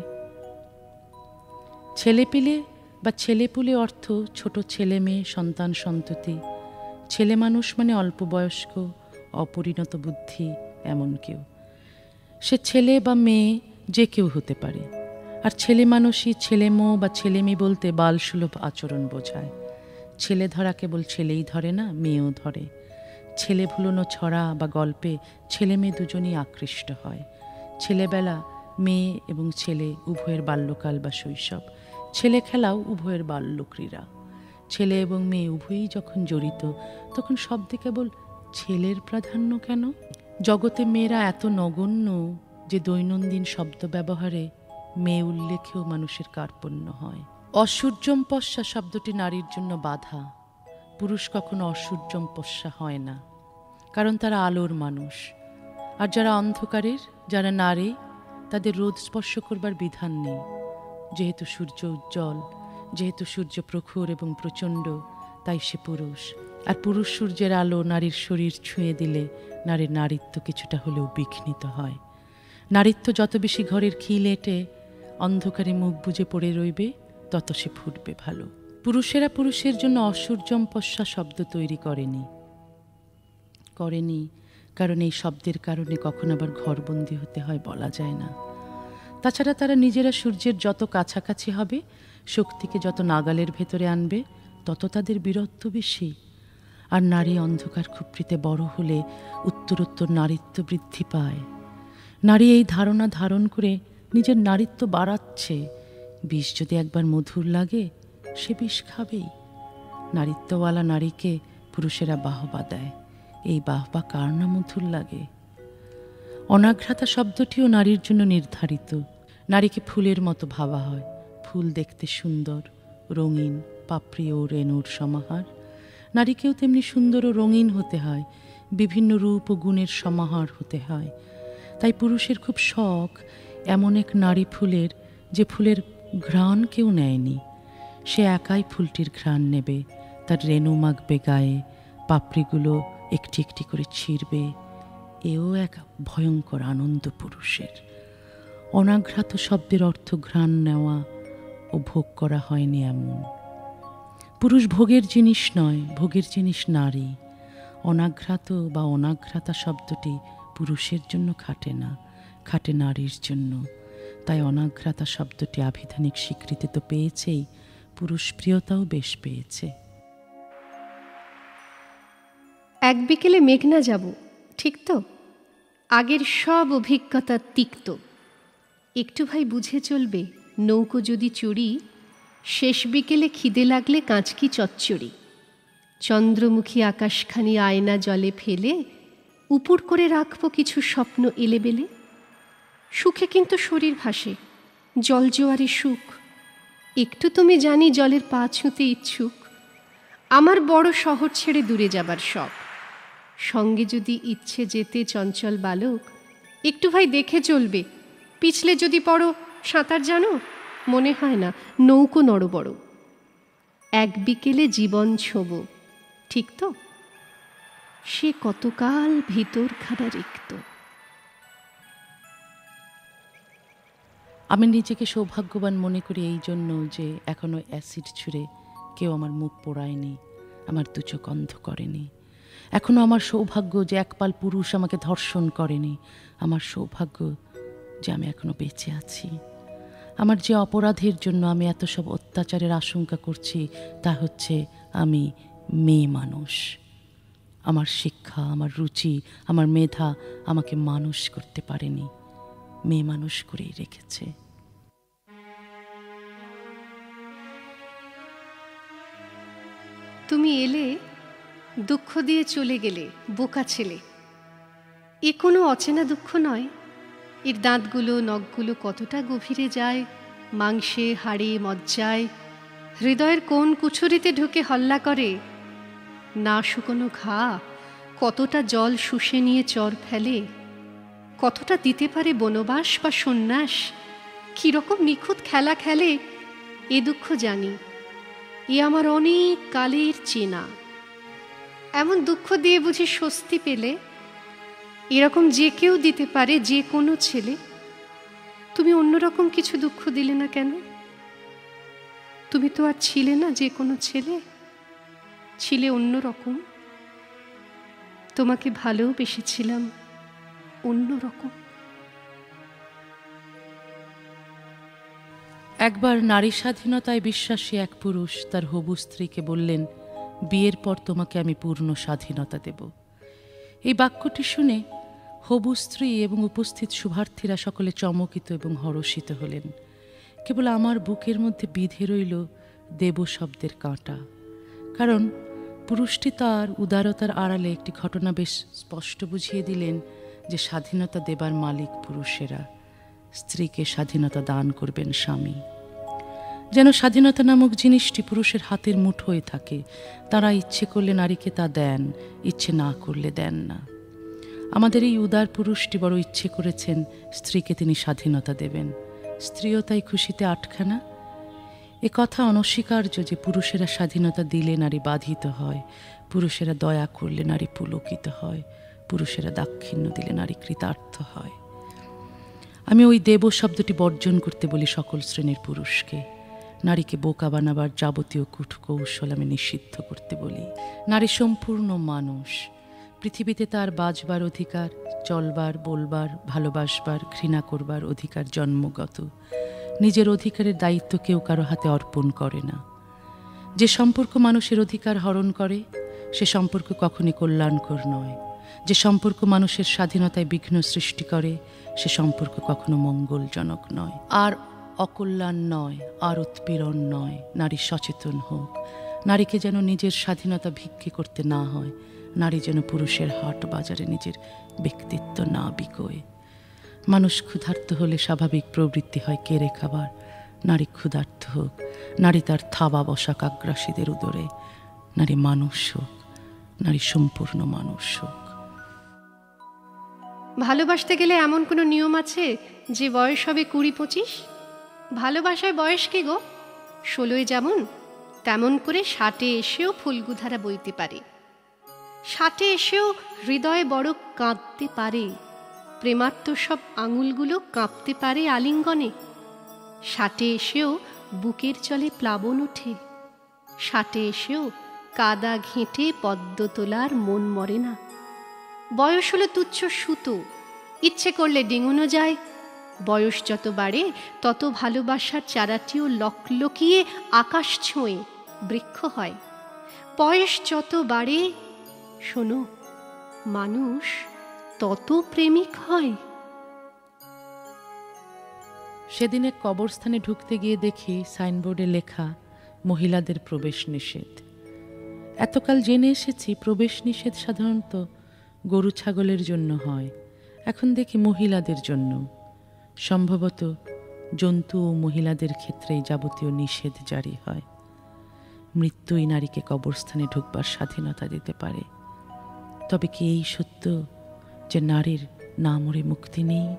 ছেলেপিলে বা ছেলেপুলে অর্থ ছোট ছেলে মেয়ে, সন্তান সন্ততি। ছেলে মানুষ মানে অল্প বয়স্ক, অপরিণত বুদ্ধি এমন কেউ। সে ছেলে বা মেয়ে যে কেউ হতে পারে। আর ছেলে মানুষই ছেলে মো বা ছেলে মেয়ে বলতে বালসুলভ আচরণ বোঝায়। ছেলে ধরা কেবল ছেলেই ধরে না, মেয়েও ধরে। ছেলে ভুলোনো ছড়া বা গল্পে ছেলে মেয়ে দুজনই আকৃষ্ট হয়। ছেলেবেলা মেয়ে এবং ছেলে উভয়ের বাল্যকাল বা শৈশব। ছেলে খেলাও উভয়ের বাল্যক্রীড়া। ছেলে এবং মেয়ে উভয়ই যখন জড়িত, তখন শব্দে কেবল ছেলের প্রাধান্য কেন? জগতে মেয়েরা এত নগণ্য যে দৈনন্দিন শব্দ ব্যবহারে মেয়ে উল্লেখেও মানুষের কার্পণ্য হয়। অসূর্যম পশ্যা শব্দটি নারীর জন্য বাধা। পুরুষ কখনো অসূর্যম পশ্যা হয় না, কারণ তারা আলোর মানুষ। আর যারা অন্ধকারের, যারা নারী, তাদের রোদ স্পর্শ করবার বিধান নেই। যেহেতু সূর্য উজ্জ্বল, যেহেতু সূর্য প্রখর এবং প্রচণ্ড, তাই সে পুরুষ। আর পুরুষ সূর্যের আলো নারীর শরীর ছুঁয়ে দিলে নারীর নারীত্ব কিছুটা হলেও বিঘ্নিত হয়। নারীত্ব যত বেশি ঘরের খিল এঁটে অন্ধকারে মুখ বুজে পড়ে রইবে, তত সে ফুটবে ভালো। পুরুষেরা পুরুষের জন্য অসূর্যম পশ্যা শব্দ তৈরি করেনি করেনি কারণ এই শব্দের কারণে কখন আবার ঘরবন্দি হতে হয় বলা যায় না। তাছাড়া তারা নিজেরা সূর্যের যত কাছাকাছি হবে, শক্তিকে যত নাগালের ভেতরে আনবে, তত তাদের বীরত্ব বেশি। আর নারী অন্ধকার খুপড়িতে বড় হলে উত্তরোত্তর নারীত্ব বৃদ্ধি পায়। নারী এই ধারণা ধারণ করে নিজের নারীত্ব বাড়াচ্ছে। বিষ যদি একবার মধুর লাগে, সে বিষ খাবেই। নারীত্বওয়ালা নারীকে পুরুষেরা বাহবা দেয়। এই বাহবা কার না মধুর লাগে? অনাঘ্রাতা শব্দটিও নারীর জন্য নির্ধারিত। নারীকে ফুলের মতো ভাবা হয়। ফুল দেখতে সুন্দর, রঙিন, পাপড়ি ও রেণুর সমাহার। নারীকেও তেমনি সুন্দর ও রঙিন হতে হয়, বিভিন্ন রূপ ও গুণের সমাহার হতে হয়। তাই পুরুষের খুব শখ এমন এক নারী ফুলের, যে ফুলের ঘ্রাণ কেউ নেয়নি। সে একাই ফুলটির ঘ্রাণ নেবে, তার রেণু মাখবে গায়ে, পাপড়িগুলো একটি একটি করে ছিঁড়বে। এও এক ভয়ঙ্কর আনন্দ পুরুষের। অনাঘ্রাত শব্দের অর্থ ঘ্রাণ নেওয়া ও ভোগ করা হয়নি এমন। পুরুষ ভোগের জিনিস নয়, ভোগের জিনিস নারী। অনাঘ্রাত বা অনাঘ্রাতা শব্দটি পুরুষের জন্য খাটে না, খাটে নারীর জন্য। তাই অনাঘ্রাতা শব্দটি আভিধানিক স্বীকৃতি তো পেয়েছেই, পুরুষ প্রিয়তাও বেশ পেয়েছে। এক বিকেলে মেঘনা যাব, ঠিক তো? আগের সব অভিজ্ঞতা তিক্ত। একটু ভাই বুঝে চলবে, নৌকো যদি চড়ি, শেষ বিকেলে খিদে লাগলে কাঁচকি চচ্চড়ি। চন্দ্রমুখী আকাশখানি আয়না জলে ফেলে উপুর করে রাখবো কিছু স্বপ্ন এলেবেলে। সুখে কিন্তু শরীর ভাসে, জল জোয়ারে সুখ। একটু তুমি জানি জলের পা ছুঁতে ইচ্ছুক। আমার বড় শহর ছেড়ে দূরে যাবার শখ। সঙ্গে যদি ইচ্ছে যেতে চঞ্চল বালক, একটু ভাই দেখে চলবে, পিছলে যদি পড়ো সাঁতার জানো, মনে হয় না নৌকো নড় বড়। এক বিকেলে জীবন ছোব, ঠিক তো? সে কতকাল ভিতরখানা রিক্ত। আমি নিজেকে সৌভাগ্যবান মনে করি এই জন্য যে এখনো অ্যাসিড ছুঁড়ে কেউ আমার মুখ পোড়ায়নি, আমার দু চোখ অন্ধ করেনি। এখনো আমার সৌভাগ্য যে একপাল পুরুষ আমাকে ধর্ষণ করেনি। আমার সৌভাগ্য যে আমি এখনো বেঁচে আছি। আমার যে অপরাধের জন্য আমি এত সব অত্যাচারের আশঙ্কা করছি, তা হচ্ছে আমি মেয়ে মানুষ। আমার শিক্ষা, আমার রুচি, আমার মেধা আমাকে মানুষ করতে পারেনি, মেয়ে মানুষ করেই রেখেছে। তুমি এলে, দুঃখ দিয়ে চলে গেলে, বোকা ছেলে। এ কোনো অচেনা দুঃখ নয়। এর দাঁতগুলো নখগুলো কতটা গভীরে যায়, মাংসে হাড়ে মজ্জায়, হৃদয়ের কোন কুঠুরিতে ঢুকে হল্লা করে। না শুকনো ঘা কতটা জল শুষে নিয়ে চর ফেলে, কতটা দিতে পারে বনবাস বা সন্ন্যাস, কিরকম নিখুঁত খেলা খেলে, এ দুঃখ জানি। এ আমার অনেক কালের চেনা। এমন দুঃখ দিয়ে বুঝি স্বস্তি পেলে? এরকম যে কেউ দিতে পারে, যে কোনো ছেলে। তুমি অন্যরকম কিছু দুঃখ দিলে না কেন? তুমি তো আর ছিলে না যে কোনো ছেলে, ছিলে অন্যরকম। তোমাকে ভালোবেসেছিলাম অন্যরকম। একবার নারী স্বাধীনতায় বিশ্বাসী এক পুরুষ তার হবু স্ত্রীকে বললেন, বিয়ের পর তোমাকে আমি পূর্ণ স্বাধীনতা দেব। এই বাক্যটি শুনে হবু স্ত্রী এবং উপস্থিত শুভার্থীরা সকলে চমকিত এবং হর্ষিত হলেন। কেবল আমার বুকের মধ্যে বিধে রইল দেব শব্দের কাঁটা। কারণ পুরুষটি তার উদারতার আড়ালে একটি ঘটনা বেশ স্পষ্ট বুঝিয়ে দিলেন যে স্বাধীনতা দেবার মালিক পুরুষেরা, স্ত্রীকে স্বাধীনতা দান করবেন স্বামী। যেন স্বাধীনতা নামক জিনিসটি পুরুষের হাতের মুঠোয় থাকে। তারা ইচ্ছে করলে নারীকে তা দেন, ইচ্ছে না করলে দেন না। আমাদের এই উদার পুরুষটি বড় ইচ্ছে করেছেন স্ত্রীকে তিনি স্বাধীনতা দেবেন। স্ত্রীও তাই খুশিতে আটখানা। এ কথা অনস্বীকার্য যে পুরুষেরা স্বাধীনতা দিলে নারী বাধিত হয়, পুরুষেরা দয়া করলে নারী পুলকিত হয়, পুরুষেরা দাক্ষিণ্য দিলে নারী কৃতার্থ হয়। আমি ওই দেব শব্দটি বর্জন করতে বলি সকল শ্রেণীর পুরুষকে। নারীকে বোকা বানাবার যাবতীয় কূট কৌশল আমি নিষিদ্ধ করতে বলি। নারী সম্পূর্ণ মানুষ। পৃথিবীতে তার বাঁচবার অধিকার, চলবার, বলবার, ভালোবাসবার, ঘৃণা করবার অধিকার জন্মগত। নিজের অধিকারের দায়িত্ব কেউ কারো হাতে অর্পণ করে না। যে সম্পর্ক মানুষের অধিকার হরণ করে সে সম্পর্ক কখনই কল্যাণকর নয়। যে সম্পর্ক মানুষের স্বাধীনতায় বিঘ্ন সৃষ্টি করে সে সম্পর্ক কখনো মঙ্গলজনক নয়। আর অকল্যাণ নয়, আর উৎপীড়ন নয়। নারী সচেতন হোক। নারীকে যেন নিজের স্বাধীনতা ভিক্ষে করতে না হয়। নারী যেন পুরুষের হাট বাজারে নিজের ব্যক্তিত্ব না বিকোয়। মানুষ ক্ষুধার্ত হলে স্বাভাবিক প্রবৃত্তি হয় কেড়ে খাবার। নারী ক্ষুধার্ত হোক। নারী তার থাবা বসা আগ্রাসীদের উদরে। নারী মানুষ হোক। নারী সম্পূর্ণ মানুষ হোক। ভালোবাসতে গেলে এমন কোনো নিয়ম আছে যে বয়স হবে কুড়ি পঁচিশ? ভালোবাসায় বয়স কি গো? ষোলোয় যেমন তেমন করে ষাটে এসেও ফুলগুধারা বইতে পারে। ষাটে এসেও হৃদয়ে বড় কাঁদতে পারে। প্রেমার্ত সব আঙুলগুলো কাঁপতে পারে আলিঙ্গনে। ষাটে এসেও বুকের জলে প্লাবন ওঠে। ষাটে এসেও কাদা ঘেঁটে পদ্ম তোলার মন মরে না। বয়স হলো তুচ্ছ সুতো, ইচ্ছে করলে ডিঙোনো যায়। বয়স যত বাড়ে তত ভালোবাসার চারাটিও লকলকিয়ে আকাশ ছোঁয়ে বৃক্ষ হয়। বয়স যত বাড়ে, শোনো, মানুষ তত প্রেমিক হয়। সেদিন এক কবরস্থানে ঢুকতে গিয়ে দেখি সাইনবোর্ডে লেখা মহিলাদের প্রবেশ নিষেধ। এতকাল জেনে এসেছি প্রবেশ নিষেধ সাধারণত গরু ছাগলের জন্য হয়, এখন দেখি মহিলাদের জন্য। সম্ভবত জন্তু ও মহিলাদের ক্ষেত্রেই যাবতীয় নিষেধ জারি হয়। মৃত্যুই নারীকে কবরস্থানে ঢুকবার স্বাধীনতা দিতে পারে। তবে কি এই সত্য যে নারীর না মরে মুক্তি নেই?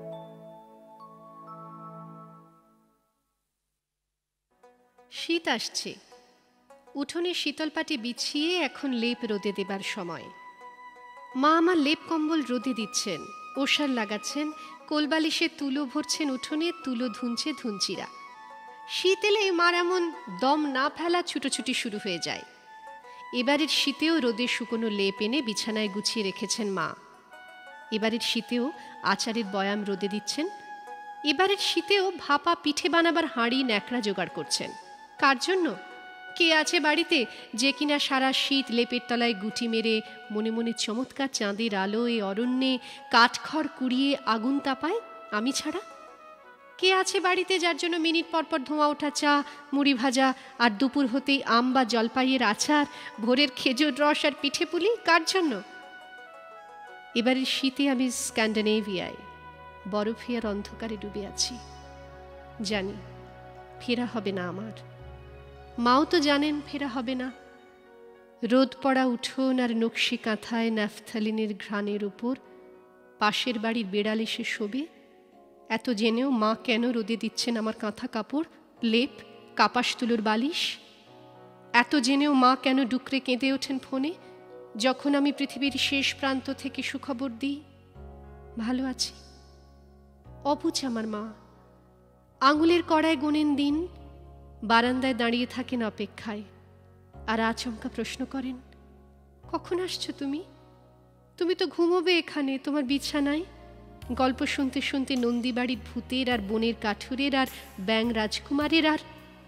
শীত আসছে। উঠোনে শীতল পাটি বিছিয়ে এখন লেপ রোদে দেবার সময়। মা আমার লেপ কম্বল রোদে দিচ্ছেন, ওষার লাগাচ্ছেন, কোলবালিশে তুলো ভরছেন, উঠোনে তুলো ধুনছে ধুনচিরা। শীত এলে মার এমন দম না ফেলা ছুটোছুটি শুরু হয়ে যায়। এবারের শীতেও রোদে শুকনো লেপ এনে বিছানায় গুছিয়ে রেখেছেন মা। এবারের শীতেও আচারের বয়াম রোদে দিচ্ছেন। এবারের শীতেও ভাপা পিঠে বানাবার হাঁড়ি ন্যাকড়া জোগাড় করছেন। কার জন্য? কে আছে বাড়িতে যে কিনা সারা শীত লেপের তলায় গুটি মেরে মনে মনে চমৎকার চাঁদের আলো এ অরণ্যে কাঠখড় কুড়িয়ে আগুন তাপায় আমি ছাড়া? কে আছে বাড়িতে যার জন্য মিনিট পরপর ধোঁয়া ওঠা চা, মুড়ি ভাজা, আর দুপুর হতেই আম বা জলপাইয়ের আচার, ভোরের খেজুর রস আর পিঠে পুলি? কার জন্য? এবারের শীতে আমি স্ক্যান্ডিনেভিয়ায় বরফে আর অন্ধকারে ডুবে আছি। জানি ফেরা হবে না আমার, মাও তো জানেন ফেরা হবে না। রোদ পড়া উঠোন আর নকশি কাঁথায় ন্যাফথালিনের ঘ্রাণের উপর পাশের বাড়ির বেড়াল এসে শোবে, এত জেনেও মা কেন রোদে দিচ্ছেন আমার কাঁথা কাপড়, লেপ, কাপাস তুলোর বালিশ। এত জেনেও মা কেন ডুকরে কেঁদে ওঠেন ফোনে যখন আমি পৃথিবীর শেষ প্রান্ত থেকে সুখবর দিই ভালো আছি। অবুঝ আমার মা, আঙুলের কড়ায় গোনেন দিন, বারান্দায় দাঁড়িয়ে থাকেন অপেক্ষায়, আর আচমকা প্রশ্ন করেন, কখন আসছো তুমি? তুমি তো ঘুমোবে এখানে তোমার বিছানায়। গল্প শুনতে শুনতে নন্দীবাড়ির ভূতের আর বনের কাঠুরের আর ব্যাং রাজকুমারের। আর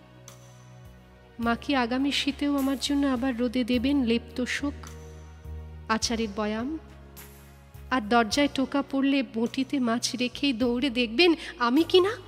মা কি আগামী শীতেও আমার জন্য আবার রোদে দেবেন লেপ তোষক, আচারের বয়াম? আর দরজায় টোকা পড়লে বঁটিতে মাছ রেখেই দৌড়ে দেখবেন আমি কি না?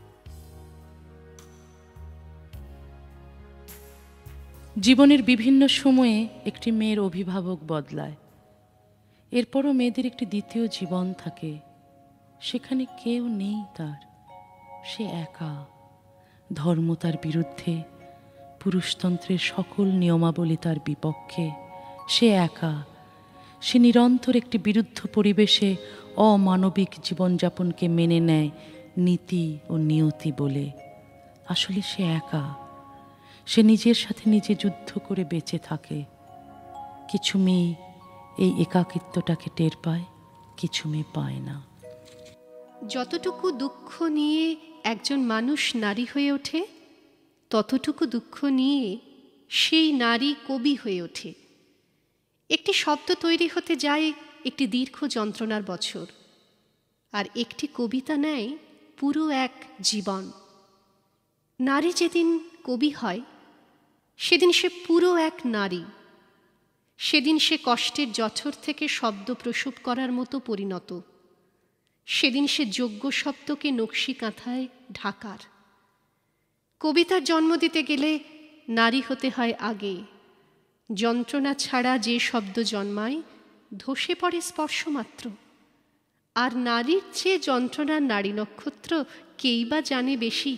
জীবনের বিভিন্ন সময়ে একটি মেয়ের অভিভাবক বদলায়, এরপরও মেয়েদের একটি দ্বিতীয় জীবন থাকে। সেখানে কেউ নেই তার, সে একা। ধর্ম তার বিরুদ্ধে, পুরুষতন্ত্রের সকল নিয়মাবলী তার বিপক্ষে। সে একা, সে নিরন্তর একটি বিরুদ্ধ পরিবেশে অমানবিক জীবনযাপনকে মেনে নেয় নীতি ও নিয়তি বলে। আসলে সে একা, সে নিজের সাথে নিজে যুদ্ধ করে বেঁচে থাকে। কিছু মেয়ে এই একাকিত্বটাকে টের পায়, কিছু মেয়ে পায় না। যতটুকু দুঃখ নিয়ে একজন মানুষ নারী হয়ে ওঠে, ততটুকু দুঃখ নিয়ে সেই নারী কবি হয়ে ওঠে। একটি শব্দ তৈরি হতে যায় একটি দীর্ঘ যন্ত্রণার বছর, আর একটি কবিতা নেয় পুরো এক জীবন। নারী যেদিন কবি হয় সেদিন সে পুরো এক নারী। সেদিন সে কষ্টের জঠর থেকে শব্দ প্রসব করার মতো পরিণত। সেদিন সে যোগ্য শব্দকে নকশি কাঁথায় ঢাকার। কবিতার জন্ম দিতে গেলে নারী হতে হয় আগে। যন্ত্রণা ছাড়া যে শব্দ জন্মায় ধসে পড়ে স্পর্শমাত্র। আর নারীর চেয়ে যন্ত্রণার নারী নক্ষত্র কেই বা জানে বেশি।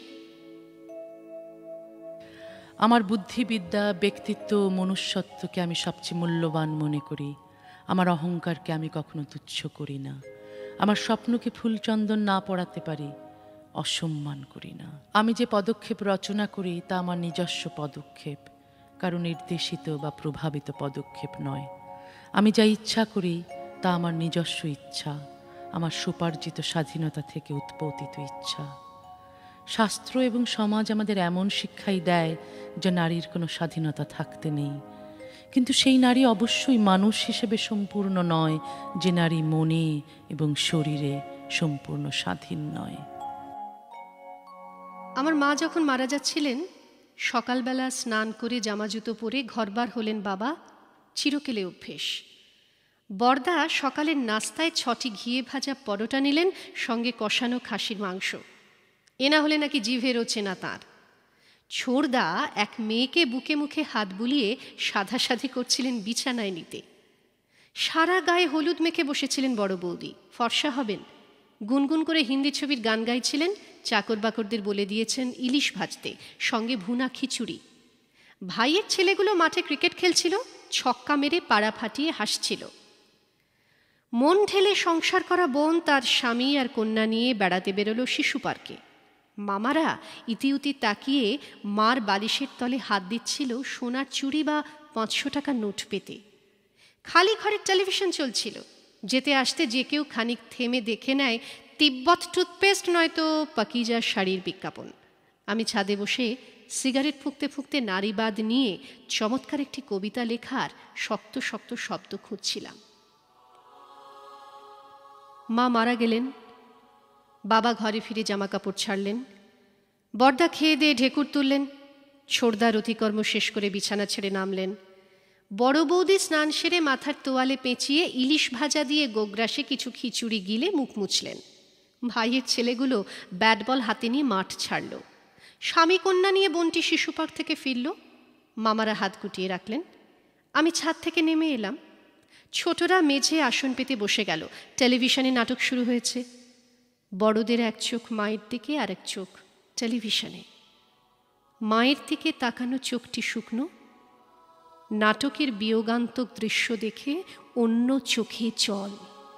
আমার বুদ্ধিবিদ্যা, ব্যক্তিত্ব ও মনুষ্যত্বকে আমি সবচেয়ে মূল্যবান মনে করি। আমার অহংকারকে আমি কখনো তুচ্ছ করি না। আমার স্বপ্নকে ফুলচন্দন না পড়াতে পারি, অসম্মান করি না। আমি যে পদক্ষেপ রচনা করি তা আমার নিজস্ব পদক্ষেপ, কারণ নির্দেশিত বা প্রভাবিত পদক্ষেপ নয়। আমি যা ইচ্ছা করি তা আমার নিজস্ব ইচ্ছা, আমার সুপার্জিত স্বাধীনতা থেকে উৎপত্তিত ইচ্ছা। শাস্ত্র এবং সমাজ আমাদের এমন শিক্ষাই দেয় যে নারীর কোনো স্বাধীনতা থাকতে নেই, কিন্তু সেই নারী অবশ্যই মানুষ হিসেবে সম্পূর্ণ নয় যে নারী মনে এবং শরীরে সম্পূর্ণ স্বাধীন নয়। আমার মা যখন মারা যাচ্ছিলেন, সকালবেলা স্নান করে জামাজুতো পরে ঘরবার হলেন বাবা, চিরকেলে অভ্যেস। বরদা সকালের নাস্তায় ছটি ঘিয়ে ভাজা পরোটা নিলেন, সঙ্গে কষানো খাসির মাংস। এ না হলে নাকি জিভে রোচে না তাঁর। ছোড়দা এক মেয়েকে বুকে মুখে হাত বুলিয়ে সাধাসাধি করছিলেন বিছানায় নিতে। সারা গায়ে হলুদ মেখে বসেছিলেন বড় বৌদি, ফর্সা হবেন। গুনগুন করে হিন্দি ছবির গান গাইছিলেন, চাকর বাকরদের বলে দিয়েছেন ইলিশ ভাজতে, সঙ্গে ভুনা খিচুড়ি। ভাইয়ের ছেলেগুলো মাঠে ক্রিকেট খেলছিল, ছক্কা মেরে পাড়া ফাটিয়ে হাসছিল। মন ঢেলে সংসার করা বোন তার স্বামী আর কন্যা নিয়ে বেড়াতে বেরোলো শিশু পার্কে। মামারা ইতিউতি তাকিয়ে মার বালিশের তলে হাত দিচ্ছিল সোনার চুড়ি বা পাঁচশো টাকার নোট পেতে। খালি ঘরের টেলিভিশন চলছিল, যেতে আসতে যে কেউ খানিক থেমে দেখে নেয় তিব্বত টুথপেস্ট নয়তো পাকিজা শাড়ির বিজ্ঞাপন। আমি ছাদে বসে সিগারেট ফুঁকতে ফুঁকতে নারীবাদ নিয়ে চমৎকার একটি কবিতা লেখার শক্ত শক্ত শব্দ খুঁজছিলাম। মা মারা গেলেন। বাবা ঘরে ফিরে জামা কাপড় ছাড়লেন। বর্দা খেয়ে দিয়ে ঢেকুর তুললেন। ছোড়দার অতিকর্ম শেষ করে বিছানা ছেড়ে নামলেন। বড় বৌদি স্নান সেরে মাথার তোয়ালে পেঁচিয়ে ইলিশ ভাজা দিয়ে গোগ্রাসে কিছু খিচুড়ি গিলে মুখ মুছলেন। ভাইয়ের ছেলেগুলো ব্যাট বল হাতে নিয়ে মাঠ ছাড়ল। স্বামী কন্যা নিয়ে বোনটি শিশু পার্ক থেকে ফিরল। মামারা হাত গুটিয়ে রাখলেন। আমি ছাদ থেকে নেমে এলাম। ছোটরা মেঝে আসন পেতে বসে গেল। টেলিভিশনে নাটক শুরু হয়েছে। বড়দের এক চোখ মায়ের দিকে, আর এক চোখ টেলিভিশনে। মায়ের দিকে তাকানো চোখটি শুকনো, নাটকের বিয়োগান্তক দৃশ্য দেখে অন্য চোখে জল।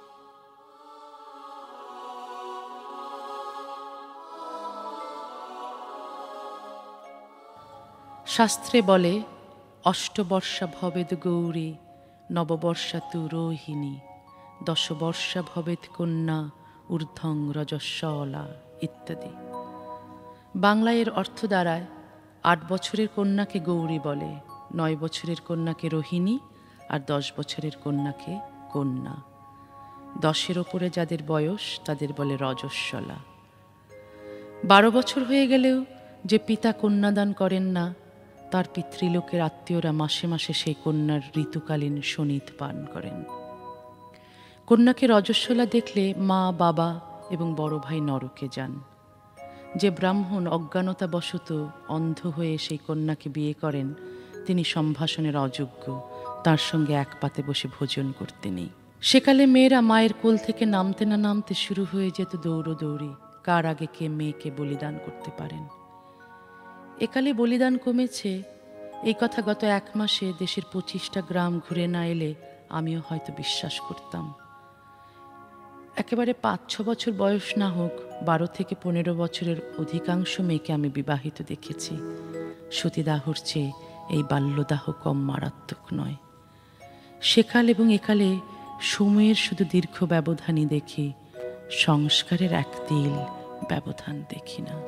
শাস্ত্রে বলে, অষ্টবর্ষা ভবেদ গৌরী, নববর্ষা তু রোহিণী, দশবর্ষা ভবেদ কন্যা, ঊর্ধ্বং রজস্বলা ইত্যাদি। বাংলায় এর অর্থ দাঁড়ায়, আট বছরের কন্যাকে গৌরী বলে, নয় বছরের কন্যাকে রোহিণী, আর দশ বছরের কন্যাকে কন্যা। দশের ওপরে যাদের বয়স তাদের বলে রজস্বলা। বারো বছর হয়ে গেলেও যে পিতা কন্যাদান করেন না, তার পিতৃলোকের আত্মীয়রা মাসে মাসে সেই কন্যার ঋতুকালীন শোণিত পান করেন। কন্যাকে রজস্বলা দেখলে মা, বাবা এবং বড় ভাই নরকে যান। যে ব্রাহ্মণ অজ্ঞানতাবশত অন্ধ হয়ে সেই কন্যাকে বিয়ে করেন, তিনি সম্ভাষণের অযোগ্য, তার সঙ্গে এক পাতে বসে ভোজন করতে নেই। সেকালে মেয়েরা মায়ের কোল থেকে নামতে না নামতে শুরু হয়ে যেত দৌড়োদৌড়ি, কার আগে কে মেয়েকে বলিদান করতে পারেন। একালে বলিদান কমেছে, এই কথা গত এক মাসে দেশের পঁচিশটা গ্রাম ঘুরে না এলে আমিও হয়তো বিশ্বাস করতাম। একেবারে পাঁচ ছ বছর বয়স না হোক, বারো থেকে পনেরো বছরের অধিকাংশ মেয়েকে আমি বিবাহিত দেখেছি। সতীদাহর চেয়ে এই বাল্যদাহ কম মারাত্মক নয়। সেকাল এবং একালে সময়ের শুধু দীর্ঘ ব্যবধানই দেখি, সংস্কারের এক তিল ব্যবধান দেখি না।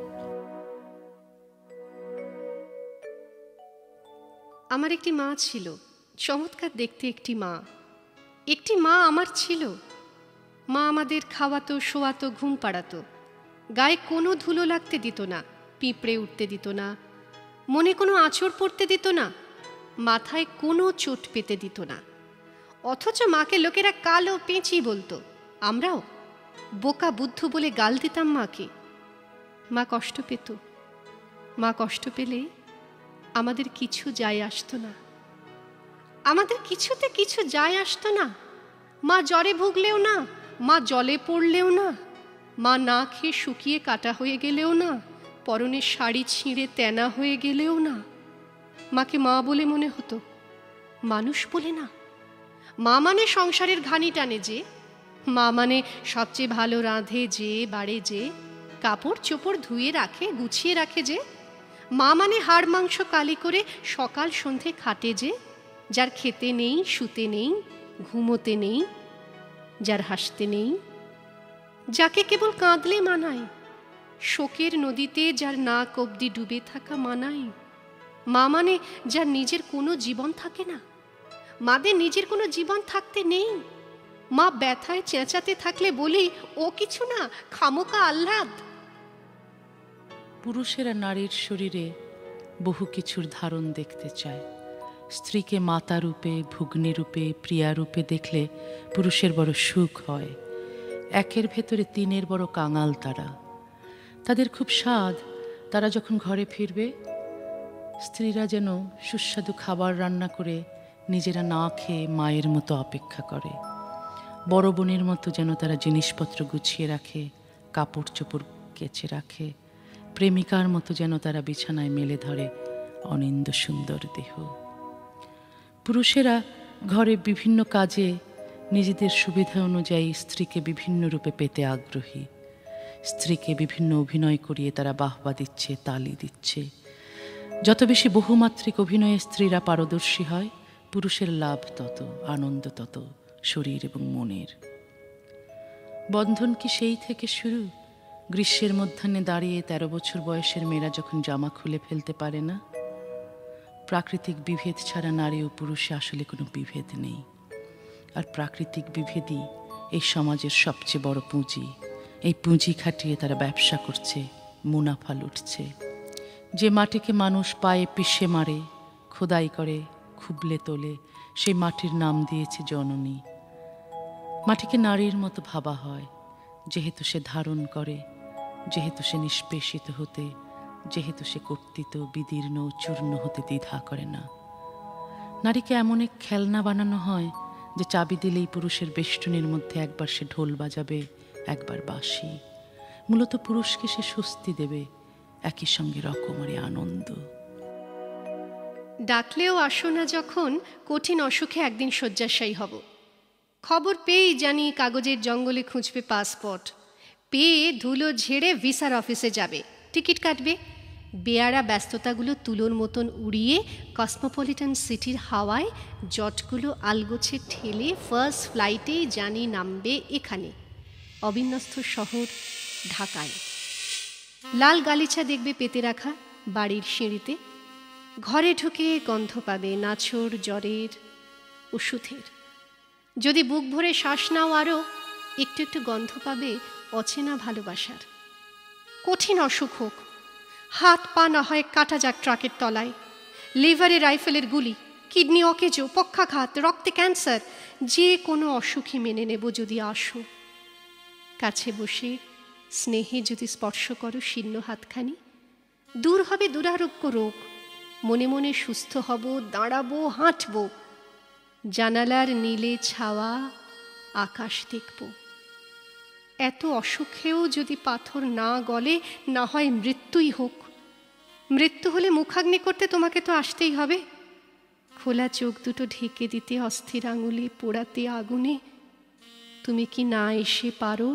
আমার একটি মা ছিল, চমৎকার দেখতে একটি মা। একটি মা আমার ছিল। মা আমাদের খাওয়াতো, শোয়াতো, ঘুম পাড়াতো। গায়ে কোনো ধুলো লাগতে দিত না, পিঁপড়ে উঠতে দিত না, মনে কোনো আঁচড় পড়তে দিত না, মাথায় কোনো চোট পেতে দিত না। অথচ মাকে লোকেরা কালো পেঁচি বলতো। আমরাও বোকা বুদ্ধ বলে গাল দিতাম মাকে। মা কষ্ট পেত। মা কষ্ট পেলে আমাদের কিছু যায় আসতো না। আমাদের কিছুতে কিছু যায় আসতো না। মা জ্বরে ভুগলেও না, মা জলে পড়লেও না, মা না খেয়ে শুকিয়ে কাটা হয়ে গেলেও না, পরনের শাড়ি ছিঁড়ে তেনা হয়ে গেলেও না। মাকে মা বলে মনে হতো, মানুষ বলে না। মা মানে সংসারের ঘানি টানে যে, মা মানে সবচেয়ে ভালো রাঁধে যে, বাড়ে যে, কাপড় চোপড় ধুয়ে রাখে, গুছিয়ে রাখে যে। মা মানে হাড় মাংস কালি করে সকাল সন্ধে খাটে যে, যার খেতে নেই, শুতে নেই, ঘুমোতে নেই, যার হাসতে নেই, যাকে কেবল কাঁদলে মানায়, শোকের নদীতে যার নাক অবধি ডুবে থাকা মানায়। মা মানে যার নিজের কোনো জীবন থাকে না। মাদের নিজের কোনো জীবন থাকতে নেই। মা ব্যথায় চেঁচাতে থাকলে বলি, ও কিছু না, খামোকা আহ্লাদ। পুরুষেরা নারীর শরীরে বহু কিছুর ধারণ দেখতে চায়। স্ত্রীকে মাতা রূপে, ভগ্নী রূপে, প্রিয়া রূপে দেখলে পুরুষের বড় সুখ হয়। একের ভেতরে তিনের বড় কাঙাল তারা। তাদের খুব স্বাদ, তারা যখন ঘরে ফিরবে, স্ত্রীরা যেন সুস্বাদু খাবার রান্না করে নিজেরা না খেয়ে মায়ের মতো অপেক্ষা করে। বড় বোনের মতো যেন তারা জিনিসপত্র গুছিয়ে রাখে, কাপড় চোপড় কেচে রাখে। প্রেমিকার মতো যেন তারা বিছানায় মেলে ধরে অনিন্দ সুন্দর দেহ। পুরুষেরা ঘরে বিভিন্ন কাজে নিজেদের সুবিধা অনুযায়ী স্ত্রীকে বিভিন্ন রূপে পেতে আগ্রহী। স্ত্রীকে বিভিন্ন অভিনয় করিয়ে তারা বাহবা দিচ্ছে, তালি দিচ্ছে। যত বেশি বহুমাত্রিক অভিনয়ে স্ত্রীরা পারদর্শী হয়, পুরুষের লাভ তত, আনন্দ তত শরীর এবং মনের। বন্ধন কি সেই থেকে শুরু? গ্রীষ্মের মধ্যাহ্নে দাঁড়িয়ে তেরো বছর বয়সের মেয়েরা যখন জামা খুলে ফেলতে পারে না। প্রাকৃতিক বিভেদ ছাড়া নারী ও পুরুষে আসলে কোনো বিভেদ নেই। আর প্রাকৃতিক বিভেদই এই সমাজের সবচেয়ে বড় পুঁজি। এই পুঁজি খাটিয়ে তারা ব্যবসা করছে, মুনাফা লুটছে। যে মাটিকে মানুষ পায়ে পিষে মারে, খোদাই করে, খুবলে তোলে, সেই মাটির নাম দিয়েছে জননী। মাটিকে নারীর মতো ভাবা হয়, যেহেতু সে ধারণ করে, যেহেতু সে নিষ্পেষিত হতে, যেহেতু সে কর্তৃত, বিদীর্ণ, চূর্ণ হতে দ্বিধা করে না। নারীকে এমন এক খেলনা বানানো হয় যে চাবি দিলেই পুরুষের বেষ্টনীর মধ্যে একবার সে ঢোল বাজাবে, একবার বাঁশি। মূলত পুরুষকে সে স্বস্তি দেবে, একই সঙ্গে রকমারি আনন্দ। ডাকলেও আসো না যখন, কঠিন অসুখে একদিন শয্যাশায়ী হব। খবর পেয়েই জানি কাগজের জঙ্গলে খুঁজবে পাসপোর্ট, পেয়ে ধুলো ঝেড়ে ভিসার অফিসে যাবে, টিকিট কাটবে। বেয়ারা ব্যস্ততাগুলো তুলোর মতন উড়িয়ে কসমোপলিটন সিটির হাওয়ায় জটগুলো আলগোছে ঠেলে ফার্স্ট ফ্লাইটেই জানি নামবে এখানে, অবিন্যস্ত শহর ঢাকায়। লাল গালিচা দেখবে পেতে রাখা বাড়ির সিঁড়িতে, ঘরে ঢুকে গন্ধ পাবে নাছোড় জ্বরের, ওষুধের। যদি বুক ভরে শ্বাস নাও আরও, একটু একটু গন্ধ পাবে অচেনা ভালোবাসার। কঠিন অসুখ হোক, হাত পা না হয় কাটা যাক ট্রাকের তলায়, লিভারে রাইফেলের গুলি, কিডনি অকেজো, পক্ষাঘাত, রক্তে ক্যান্সার, যে কোনো অসুখই মেনে নেব যদি আসো। কাছে বসে স্নেহে যদি স্পর্শ করো শীর্ণ হাতখানি, দূর হবে দুরারোগ্য রোগ, মনে মনে সুস্থ হব, দাঁড়াবো, হাঁটবো। জানালার নীলে ছাওয়া আকাশ দেখব। এত অসুখেও যদি পাথর না গলে, না হয় মৃত্যুই হোক। মৃত্যু হলে মুখাগ্নি করতে তোমাকে তো আসতেই হবে। খোলা চোখ দুটো ঢেকে দিতে অস্থির আঙুলে পোড়াতে আগুনে, তুমি কি না এসে পারো?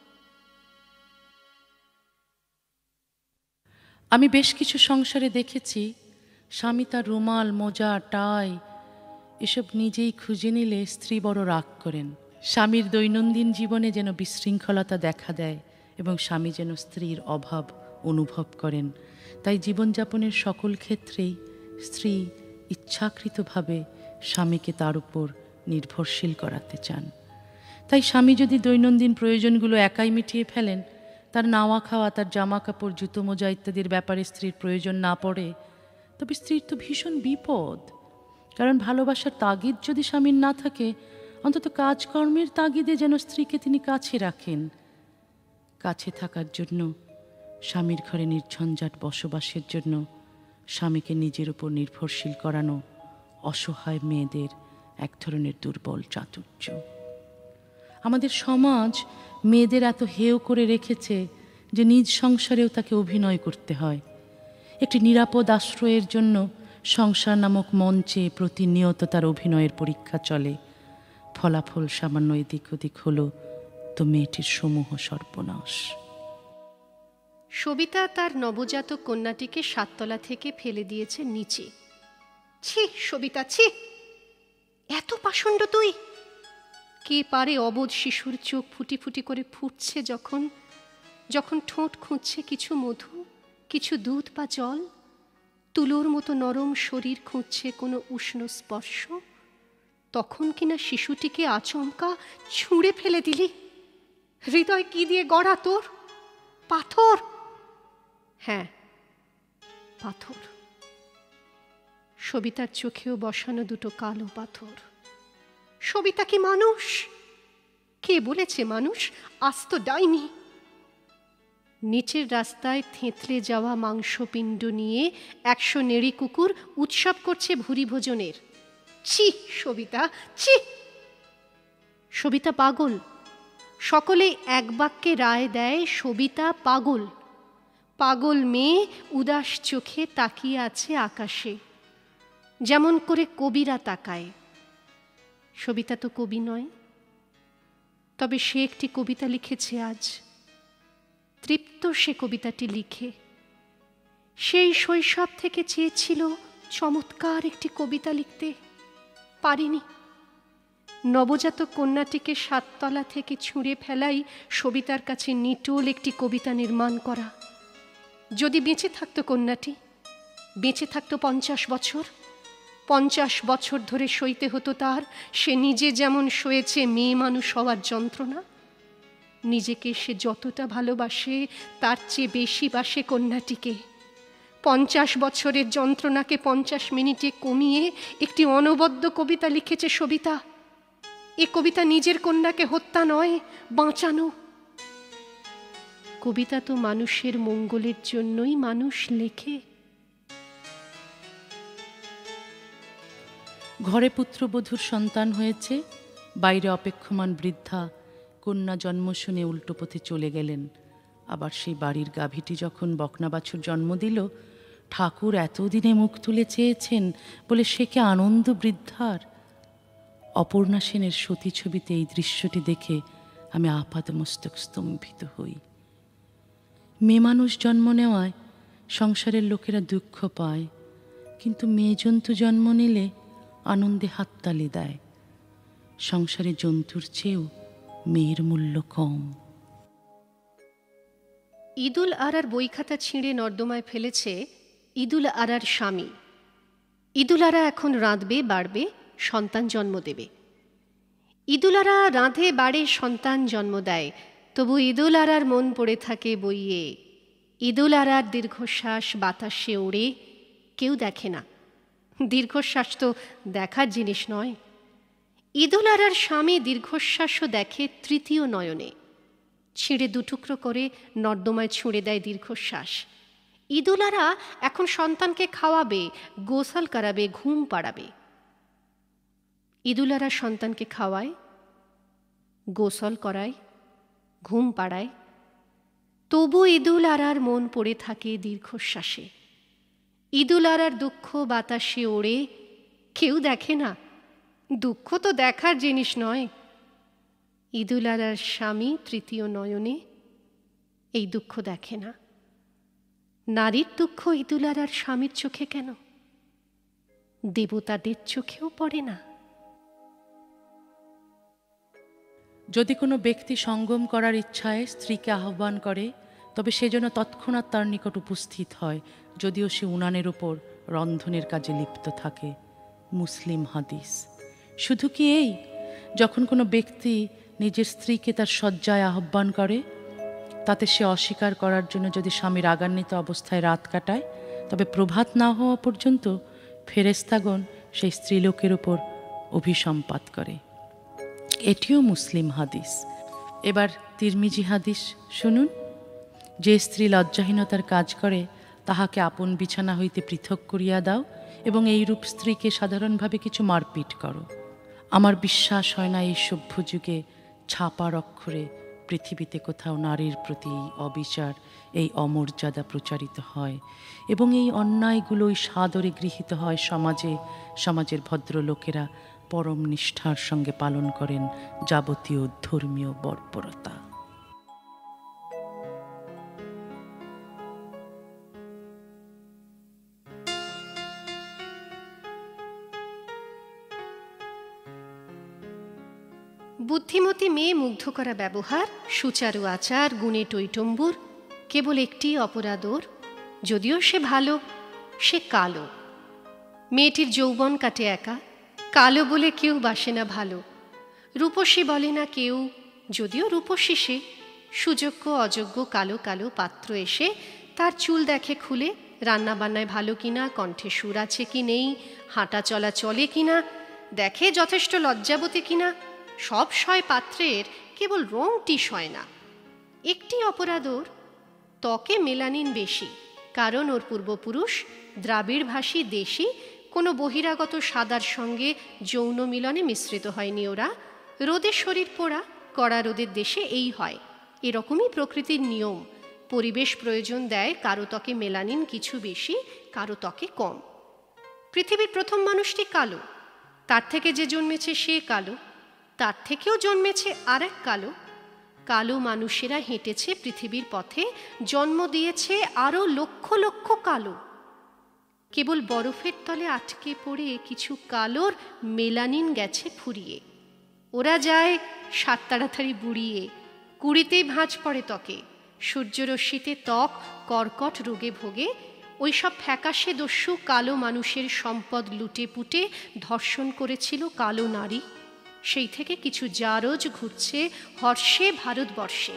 আমি বেশ কিছু সংসারে দেখেছি, স্বামী তার রুমাল, মোজা, টাই এসব নিজেই খুঁজে নিলে স্ত্রী বড় রাগ করেন। স্বামীর দৈনন্দিন জীবনে যেন বিশৃঙ্খলতা দেখা দেয় এবং স্বামী যেন স্ত্রীর অভাব অনুভব করেন। তাই জীবনযাপনের সকল ক্ষেত্রেই স্ত্রী ইচ্ছাকৃতভাবে স্বামীকে তার উপর নির্ভরশীল করাতে চান। তাই স্বামী যদি দৈনন্দিন প্রয়োজনগুলো একাই মিটিয়ে ফেলেন, তার নাওয়া খাওয়া, তার জামা কাপড়, জুতো মোজা ইত্যাদির ব্যাপারে স্ত্রীর প্রয়োজন না পড়ে, তবে স্ত্রীর তো ভীষণ বিপদ। কারণ ভালোবাসার তাগিদ যদি স্বামীর না থাকে, অন্তত কাজকর্মের তাগিদে যেন স্ত্রীকে তিনি কাছে রাখেন। কাছে থাকার জন্য, স্বামীর ঘরে নির্ঝঞ্ঝাট বসবাসের জন্য স্বামীকে নিজের উপর নির্ভরশীল করানো অসহায় মেয়েদের এক ধরনের দুর্বল চাতুর্য। আমাদের সমাজ মেয়েদের এত হেয় করে রেখেছে যে নিজ সংসারেও তাকে অভিনয় করতে হয়। একটি নিরাপদ আশ্রয়ের জন্য সংসার নামক মঞ্চে প্রতিনিয়ত তার অভিনয়ের পরীক্ষা চলে। ফলাফল সামান্য এদিক ওদিক হলো তো মেয়েটির সমূহ সর্বনাশ। সবিতা তার নবজাতক কন্যাটিকে সাততলা থেকে ফেলে দিয়েছে নিচে। ছি সবিতা, ছি, এত পাষণ্ড তুই! কে পারে অবোধ শিশুর চোখ ফুটি ফুটি করে ফুটছে যখন, যখন ঠোঁট খুঁজছে কিছু মধু, কিছু দুধ বা জল, তুলোর মতো নরম শরীর খুঁজছে কোনো উষ্ণ স্পর্শ, তখন কিনা শিশুটিকে আচমকা ছুঁড়ে ফেলে দিলি। হৃদয় কি দিয়ে গড়া তোর? পাথর? হ্যাঁ, পাথর। সবিতার চোখেও বসানো দুটো কালো পাথর। সবিতা কি মানুষ? কে বলেছে মানুষ? আস্ত ডাইনি। নিচের রাস্তায় থেঁতলে যাওয়া মাংসপিণ্ড নিয়ে একশো নেড়ি কুকুর উৎসব করছে ভুরি ভোজনের। ছি সবিতা, ছি! সবিতা পাগল। সকলেই এক বাক্যে রায় দেয়, সবিতা পাগল। পাগল মেয়ে উদাস চোখে তাকিয়ে আছে আকাশে, যেমন করে কবিরা তাকায়। সবিতা তো কবি নয়, তবে সে একটি কবিতা লিখেছে আজ। তৃপ্ত সে কবিতাটি লিখে। সেই শৈশব থেকে চেয়েছিল চমৎকার একটি কবিতা লিখতে, পারিনি। নবজাতক কন্যাটিকে সাততলা থেকে ছুঁড়ে ফেলাই সবিতার কাছে নিটোল একটি কবিতা নির্মাণ করা। যদি বেঁচে থাকতো কন্যাটি, বেঁচে থাকতো পঞ্চাশ বছর, পঞ্চাশ বছর ধরে সইতে হতো তার সে নিজে যেমন সয়েছে মেয়ে মানুষ হওয়ার যন্ত্রণা। নিজেকে সে যতটা ভালোবাসে তার চেয়ে বেশি বাসে কন্যাটিকে। পঞ্চাশ বছরের যন্ত্রণাকে পঞ্চাশ মিনিটে কমিয়ে একটি অনবদ্য কবিতা লিখেছে সবিতা। এ কবিতা নিজের কন্যাকে হত্যা নয়, বাঁচানো। কবিতা তো মানুষের মঙ্গলের জন্যই মানুষ লেখে। ঘরে পুত্রবধূর সন্তান হয়েছে, বাইরে অপেক্ষমান বৃদ্ধা কন্যা জন্ম শুনে উল্টো পথে চলে গেলেন। আবার সেই বাড়ির গাভীটি যখন বকনা বাছুর জন্ম দিল, ঠাকুর এতদিনে মুখ তুলে চেয়েছেন বলে সে কি আনন্দ বৃদ্ধার! অপর্ণা সেনের সতী ছবিতে এই দৃশ্যটি দেখে আমি আপাদমস্তক স্তম্ভিত হই। মেয়ে মানুষ জন্ম নেওয়ায় সংসারের লোকেরা দুঃখ পায়, কিন্তু মেয়ে জন্তু জন্ম নিলে আনন্দে হাততালি দেয়। সংসারে জন্তুর চেয়েও মেয়ের মূল্য কম। ঈদুল আরার বই খাতা ছিঁড়ে নর্দমায় ফেলেছে ঈদুল আরার স্বামী। ঈদুল আরা এখন রাঁধবে, বাড়বে, সন্তান জন্ম দেবে। ঈদুল আরা রাঁধে, বাড়ে, সন্তান জন্ম দেয়, তবু ঈদুল আরার মন পড়ে থাকে বইয়ে। ঈদুল আরার দীর্ঘশ্বাস বাতাসে ওড়ে, কেউ দেখে না। দীর্ঘশ্বাস তো দেখার জিনিস নয়। ঈদুল আরার স্বামী দীর্ঘশ্বাসও দেখে তৃতীয় নয়নে। ছিঁড়ে দুটুকরো করে নর্দমায় ছুঁড়ে দেয় দীর্ঘশ্বাস। ঈদুল আরা এখন সন্তানকে খাওয়াবে, গোসল করাবে, ঘুম পাড়াবে। ঈদুল আরা সন্তানকে খাওয়ায়, গোসল করায়, ঘুম পাড়ায়, তবু ঈদুল আরার মন পড়ে থাকে দীর্ঘশ্বাসে। ঈদুল আরার দুঃখ বাতাসে ওড়ে, কেউ দেখে না। দুঃখ তো দেখার জিনিস নয়। ঈদুল আরার স্বামী তৃতীয় নয়নে, এই দুঃখ দেখে না। নারীর দুঃখ ঈদুল আরার স্বামীর চোখে কেন? দেবতাদের চোখেও পড়ে না? যদি কোনো ব্যক্তি সঙ্গম করার ইচ্ছায় স্ত্রীকে আহ্বান করে, তবে সে যেন তৎক্ষণাৎ তার নিকট উপস্থিত হয়, যদিও সে উনানের ওপর রন্ধনের কাজে লিপ্ত থাকে। মুসলিম হাদিস। শুধু কি এই, যখন কোনো ব্যক্তি নিজের স্ত্রীকে তার শয্যায় আহ্বান করে, তাতে সে অস্বীকার করার জন্য যদি স্বামী রাগান্বিত অবস্থায় রাত কাটায়, তবে প্রভাত না হওয়া পর্যন্ত ফেরেশতাগণ সেই স্ত্রীলোকের ওপর অভিসম্পাত করে। এটিও মুসলিম হাদিস। এবার তিরমিজি হাদিস শুনুন। যে স্ত্রী লজ্জাহীনতার কাজ করে, তাহাকে আপন বিছানা হইতে পৃথক করিয়া দাও, এবং এইরূপ স্ত্রীকে সাধারণভাবে কিছু মারপিট করো। আমার বিশ্বাস হয় না এই সভ্য যুগে ছাপার অক্ষরে পৃথিবীতে কোথাও নারীর প্রতি এই অবিচার, এই অমর্যাদা প্রচারিত হয়, এবং এই অন্যায়গুলোই সাদরে গৃহীত হয় সমাজে। সমাজের ভদ্রলোকেরা পরম নিষ্ঠার সঙ্গে পালন করেন যাবতীয় ধর্মীয় বর্বরতা। বুদ্ধিমতী মেয়ে মুগ্ধ করা ব্যবহার, সুচারু আচার, গুণে টৈটম্বুর, কেবল একটি অপরাধ ওর, যদিও সে ভালো, সে কালো। মেয়েটির যৌবন কাটে একা, কালো বলে কেউ বাসে না ভালো। রূপসী বলে না কেউ, যদিও রূপসী সে। সুযোগ্য অযোগ্য কালো কালো পাত্র এসে তার চুল দেখে খুলে, রান্নাবান্নায় ভালো কিনা, কণ্ঠে সুর আছে কি নেই, হাঁটা চলা চলে কিনা, দেখে যথেষ্ট লজ্জাবতী কিনা। সব সয় পাত্রের, কেবল রংটি সয় না। একটি অপরাধ ওর, ত্বকে মেলানিন বেশি, কারণ ওর পূর্বপুরুষ দ্রাবিড়ভাষী দেশি কোনো বহিরাগত সাদার সঙ্গে যৌন মিলনে মিশ্রিত হয়নি ওরা। রোদে শরীর পোড়া, কড়া রোদের দেশে এই হয়। এরকমই প্রকৃতির নিয়ম। পরিবেশ প্রয়োজন দেয় কারো ত্বকে মেলানিন কিছু বেশি, কারো ত্বকে কম। পৃথিবীর প্রথম মানুষটি কালো, তার থেকে যে জন্মেছে সে কালো, তার থেকেও জন্মেছে আর এক কালো। কালো মানুষেরা হেঁটেছে পৃথিবীর পথে, জন্ম দিয়েছে আরও লক্ষ লক্ষ কালো। কেবল বরফের তলে আটকে পড়ে কিছু কালোর মেলানিন গেছে ফুরিয়ে। ওরা যায় সাত তাড়াতাড়ি বুড়িয়ে, কুড়িতেই ভাঁজ পড়ে ত্বকে। সূর্যরশ্মিতে ত্বক কর্কট রোগে ভোগে। ওই সব ফ্যাকাশে দস্যু কালো মানুষের সম্পদ লুটে পুটে ধর্ষণ করেছিল কালো নারী। সেই থেকে কিছু জারজ ঘুরছে হর্ষে ভারতবর্ষে।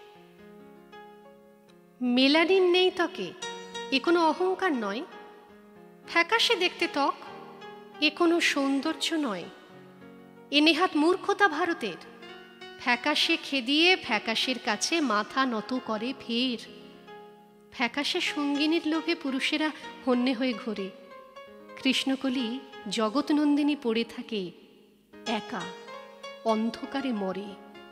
মেলানিন নেই ত্বকে, এ কোনো অহংকার নয়। ফ্যাকাশে দেখতে ত্বক, এ কোনো সৌন্দর্য নয়। এ নেহাত মূর্খতা ভারতের। ফ্যাকাশে খেদিয়ে ফ্যাকাশের কাছে মাথা নত করে ফের। ফ্যাকাশে সঙ্গিনীর লোভে পুরুষেরা হন্যে হয়ে ঘোরে। কৃষ্ণকলি জগৎনন্দিনী পড়ে থাকে একা। অন্ধকারে মরে।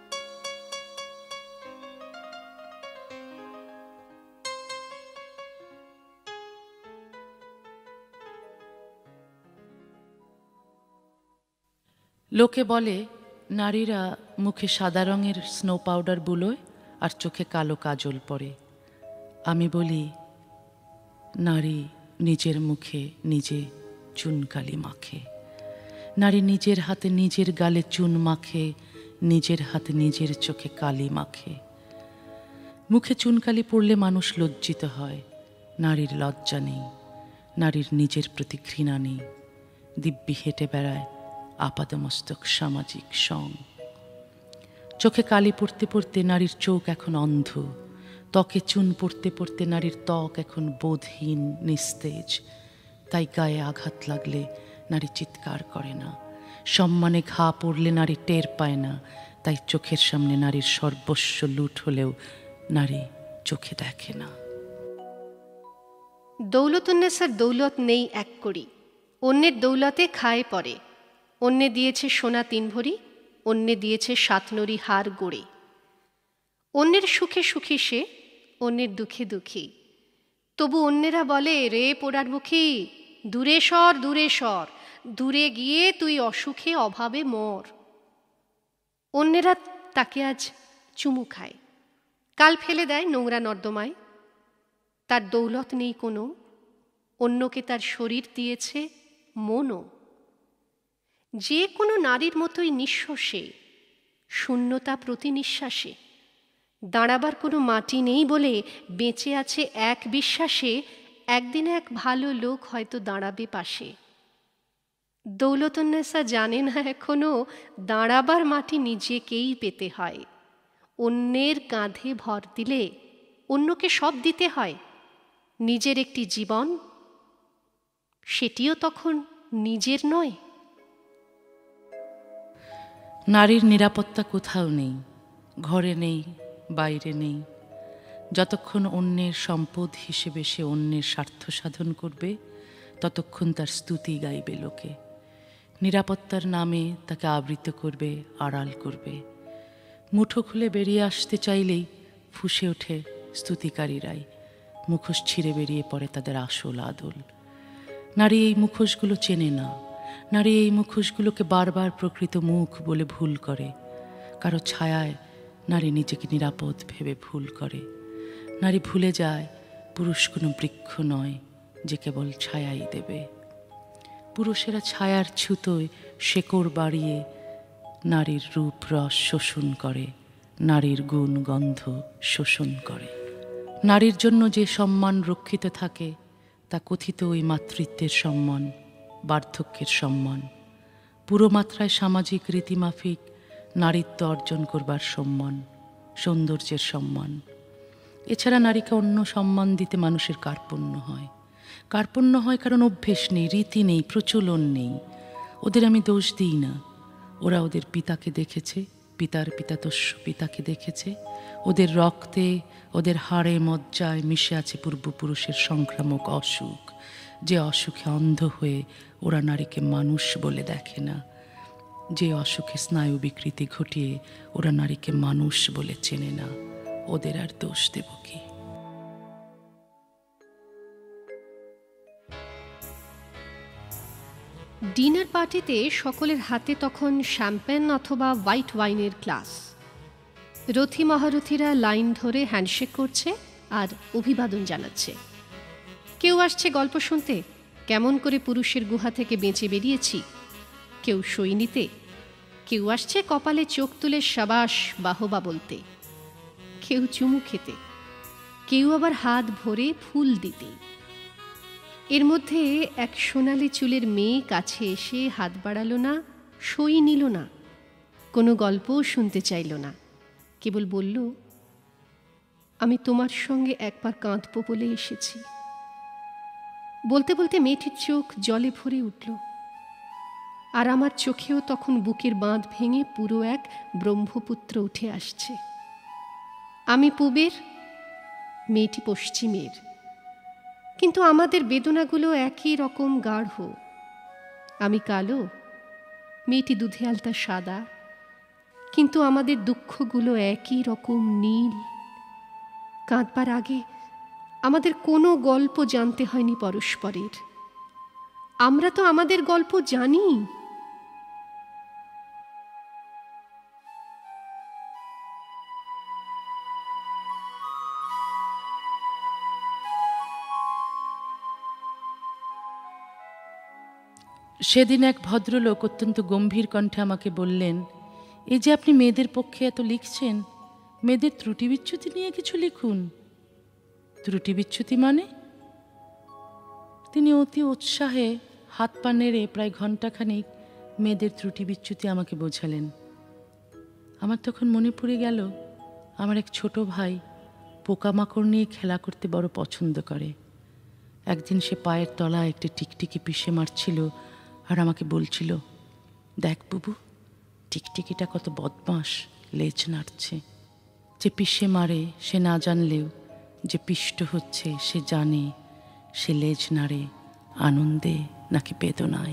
লোকে বলে নারীরা মুখে সাদা রঙের স্নো পাউডার বুলোয় আর চোখে কালো কাজল পরে। আমি বলি নারী নিজের মুখে নিজে চুনকালি মাখে, নারী নিজের হাতে নিজের গালে চুন মাখে, নিজের হাতে নিজের চোখে কালি মাখে। মুখে চুনকালি পড়লে মানুষ লজ্জিত হয়, নারীর লজ্জা নেই, নারীর নিজের প্রতি ঘৃণা নেই। দিব্যি হেঁটে বেড়ায় আপাদমস্তক সামাজিক সং। চোখে কালি পড়তে পড়তে নারীর চোখ এখন অন্ধ, ত্বকে চুন পড়তে পড়তে নারীর ত্বক এখন বোধহীন নিস্তেজ। তাই গায়ে আঘাত লাগলে নারী চিৎকার করে না, সম্মানে ঘা পড়লে নারী টের পায় না। তাই চোখের সামনে নারীর সর্বস্ব লুট হলেও নারী চোখে দেখে না। দৌলতুন্নেসার দৌলত নেই এক কড়ি, অন্যের দৌলতে খায় পরে। অন্যে দিয়েছে সোনা তিন ভরি, অন্যে দিয়েছে সাতনরি হার গড়ে। অন্যের সুখে সুখী সে, অন্যের দুঃখে দুঃখী। তবু অন্যেরা বলে রে পোড়ার মুখী, দূরে সর দূরে সর, দূরে গিয়ে তুই অসুখে অভাবে মর। অন্যেরা তাকে আজ চুমু খায়, কাল ফেলে দেয় নোংরা নর্দমায়। তার দৌলত নেই কোনো, অন্যকে তার শরীর দিয়েছে মনও। যে কোনো নারীর মতোই নিঃস্ব সে, শূন্যতা প্রতি নিঃশ্বাসে। দাঁড়াবার কোনো মাটি নেই বলে বেঁচে আছে এক বিশ্বাসে, একদিন এক ভালো লোক হয়তো দাঁড়াবে পাশে। দৌলতুন্নেসা জানে না এখনো দাঁড়াবার মাটি নিজেকেই পেতে হয়। অন্যের কাঁধে ভর দিলে অন্যকে সব দিতে হয়। নিজের একটি জীবন, সেটিও তখন নিজের নয়। নারীর নিরাপত্তা কোথাও নেই, ঘরে নেই, বাইরে নেই। যতক্ষণ অন্যের সম্পদ হিসেবে সে অন্যের স্বার্থ সাধন করবে, ততক্ষণ তার স্তুতি গাইবে লোকে। নিরাপত্তার নামে তাকে আবৃত করবে, আড়াল করবে। মুঠো খুলে বেরিয়ে আসতে চাইলেই ফুঁসে ওঠে স্তুতিকারীরাই, মুখোশ ছিঁড়ে বেরিয়ে পড়ে তাদের আসল আদল। নারী এই মুখোশগুলো চেনে না, নারী এই মুখোশগুলোকে বারবার প্রকৃত মুখ বলে ভুল করে। কারো ছায়ায় নারী নিজেকে নিরাপদ ভেবে ভুল করে। নারী ভুলে যায় পুরুষ কোনো বৃক্ষ নয় যে কেবল ছায়াই দেবে। পুরুষেরা ছায়ার ছুতোয় শেকড় বাড়িয়ে নারীর রূপ রস শোষণ করে, নারীর গুণ গন্ধ শোষণ করে। নারীর জন্য যে সম্মান রক্ষিত থাকে তা কথিত ওই মাতৃত্বের সম্মান, বার্ধক্যের সম্মান, পুরো মাত্রায় সামাজিক রীতিমাফিক নারীত্ব অর্জন করবার সম্মান, সৌন্দর্যের সম্মান। এছাড়া নারীকে অন্য সম্মান দিতে মানুষের কার্পণ্য হয়। কার্পণ্য হয় কারণ অভ্যেস নেই, রীতি নেই, প্রচলন নেই। ওদের আমি দোষ দিই না, ওরা ওদের পিতাকে দেখেছে, পিতার পিতাতস্য পিতাকে দেখেছে। ওদের রক্তে, ওদের হাড়ে মজ্জায় মিশে আছে পূর্বপুরুষের সংক্রামক অসুখ, যে অসুখে অন্ধ হয়ে ওরা নারীকে মানুষ বলে দেখে না, যে অসুখে স্নায়ু বিকৃতি ঘটিয়ে ওরা নারীকে মানুষ বলে চেনে না। ওদের আর দোষ দেব কি? ডিনার পার্টিতে সকলের হাতে তখন শ্যাম্পেন অথবা হোয়াইট ওয়াইনের গ্লাস। রথী মহারথীরা লাইন ধরে হ্যান্ডশেক করছে আর অভিবাদন জানাচ্ছে। কেউ আসছে গল্প শুনতে, কেমন করে পুরুষের গুহা থেকে বেঁচে বেরিয়েছি। কেউ সই নিতে, কেউ আসছে কপালে চোখ তুলে সাবাস বাহবা বলতে, কেউ চুমু খেতে, কেউ আবার হাত ভরে ফুল দিতে। এর মধ্যে এক সোনালি চুলের মেয়ে কাছে এসে হাত বাড়ালো না, সই নিল না, কোনো গল্পও শুনতে চাইল না, কেবল বলল, আমি তোমার সঙ্গে একবার কাঁদব বলে এসেছি। বলতে বলতে মেয়েটির চোখ জলে ভরে উঠল, আর আমার চোখেও তখন বুকের বাঁধ ভেঙে পুরো এক ব্রহ্মপুত্র উঠে আসছে। আমি পূবের, মেয়েটি পশ্চিমের, কিন্তু আমাদের বেদনাগুলো একই রকম গাঢ়। আমি কালো, মেয়েটি দুধে আলতা সাদা, কিন্তু আমাদের দুঃখগুলো একই রকম নীল। কাঁদবার আগে আমাদের কোনো গল্প জানতে হয়নি পরস্পরের। আমরা তো আমাদের গল্প জানি। সেদিন এক ভদ্রলোক অত্যন্ত গম্ভীর কণ্ঠে আমাকে বললেন, এই যে আপনি মেয়েদের পক্ষে এত লিখছেন, মেয়েদের ত্রুটি বিচ্যুতি নিয়ে কিছু লিখুন। ত্রুটি বিচ্যুতি মানে? তিনি অতি উৎসাহে হাত পা নেড়ে প্রায় ঘণ্টাখানিক মেয়েদের ত্রুটি বিচ্যুতি আমাকে বোঝালেন। আমার তখন মনে পড়ে গেল, আমার এক ছোট ভাই পোকামাকড় নিয়ে খেলা করতে বড় পছন্দ করে। একদিন সে পায়ের তলায় একটি টিকটিকি পিষে মারছিল আর আমাকে বলছিল, দেখ বুবু, টিকটিকিটা কত বদমাস, লেজ নাড়ছে। যে পিষে মারে সে না জানলেও যে পিষ্ট হচ্ছে সে জানে সে লেজ নাড়ে আনন্দে নাকি বেদনায়।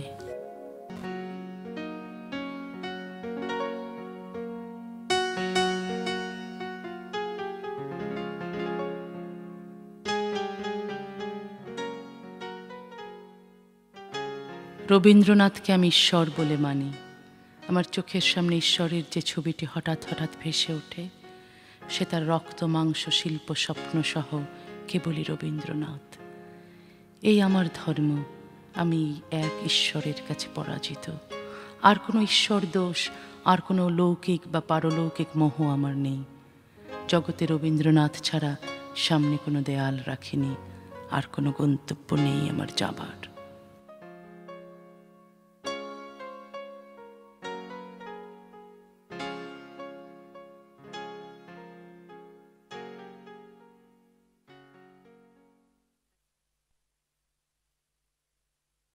রবীন্দ্রনাথকে আমি ঈশ্বর বলে মানি। আমার চোখের সামনে ঈশ্বরের যে ছবিটি হঠাৎ হঠাৎ ভেসে ওঠে, সে তার রক্ত মাংস শিল্প স্বপ্ন সহ কেবলই রবীন্দ্রনাথ। এই আমার ধর্ম। আমি এক ঈশ্বরের কাছে পরাজিত। আর কোনো ঈশ্বর দোষ, আর কোনো লৌকিক বা পারলৌকিক মোহ আমার নেই। জগতে রবীন্দ্রনাথ ছাড়া সামনে কোনো দেয়াল রাখিনি, আর কোনো গন্তব্য নেই আমার যাবার।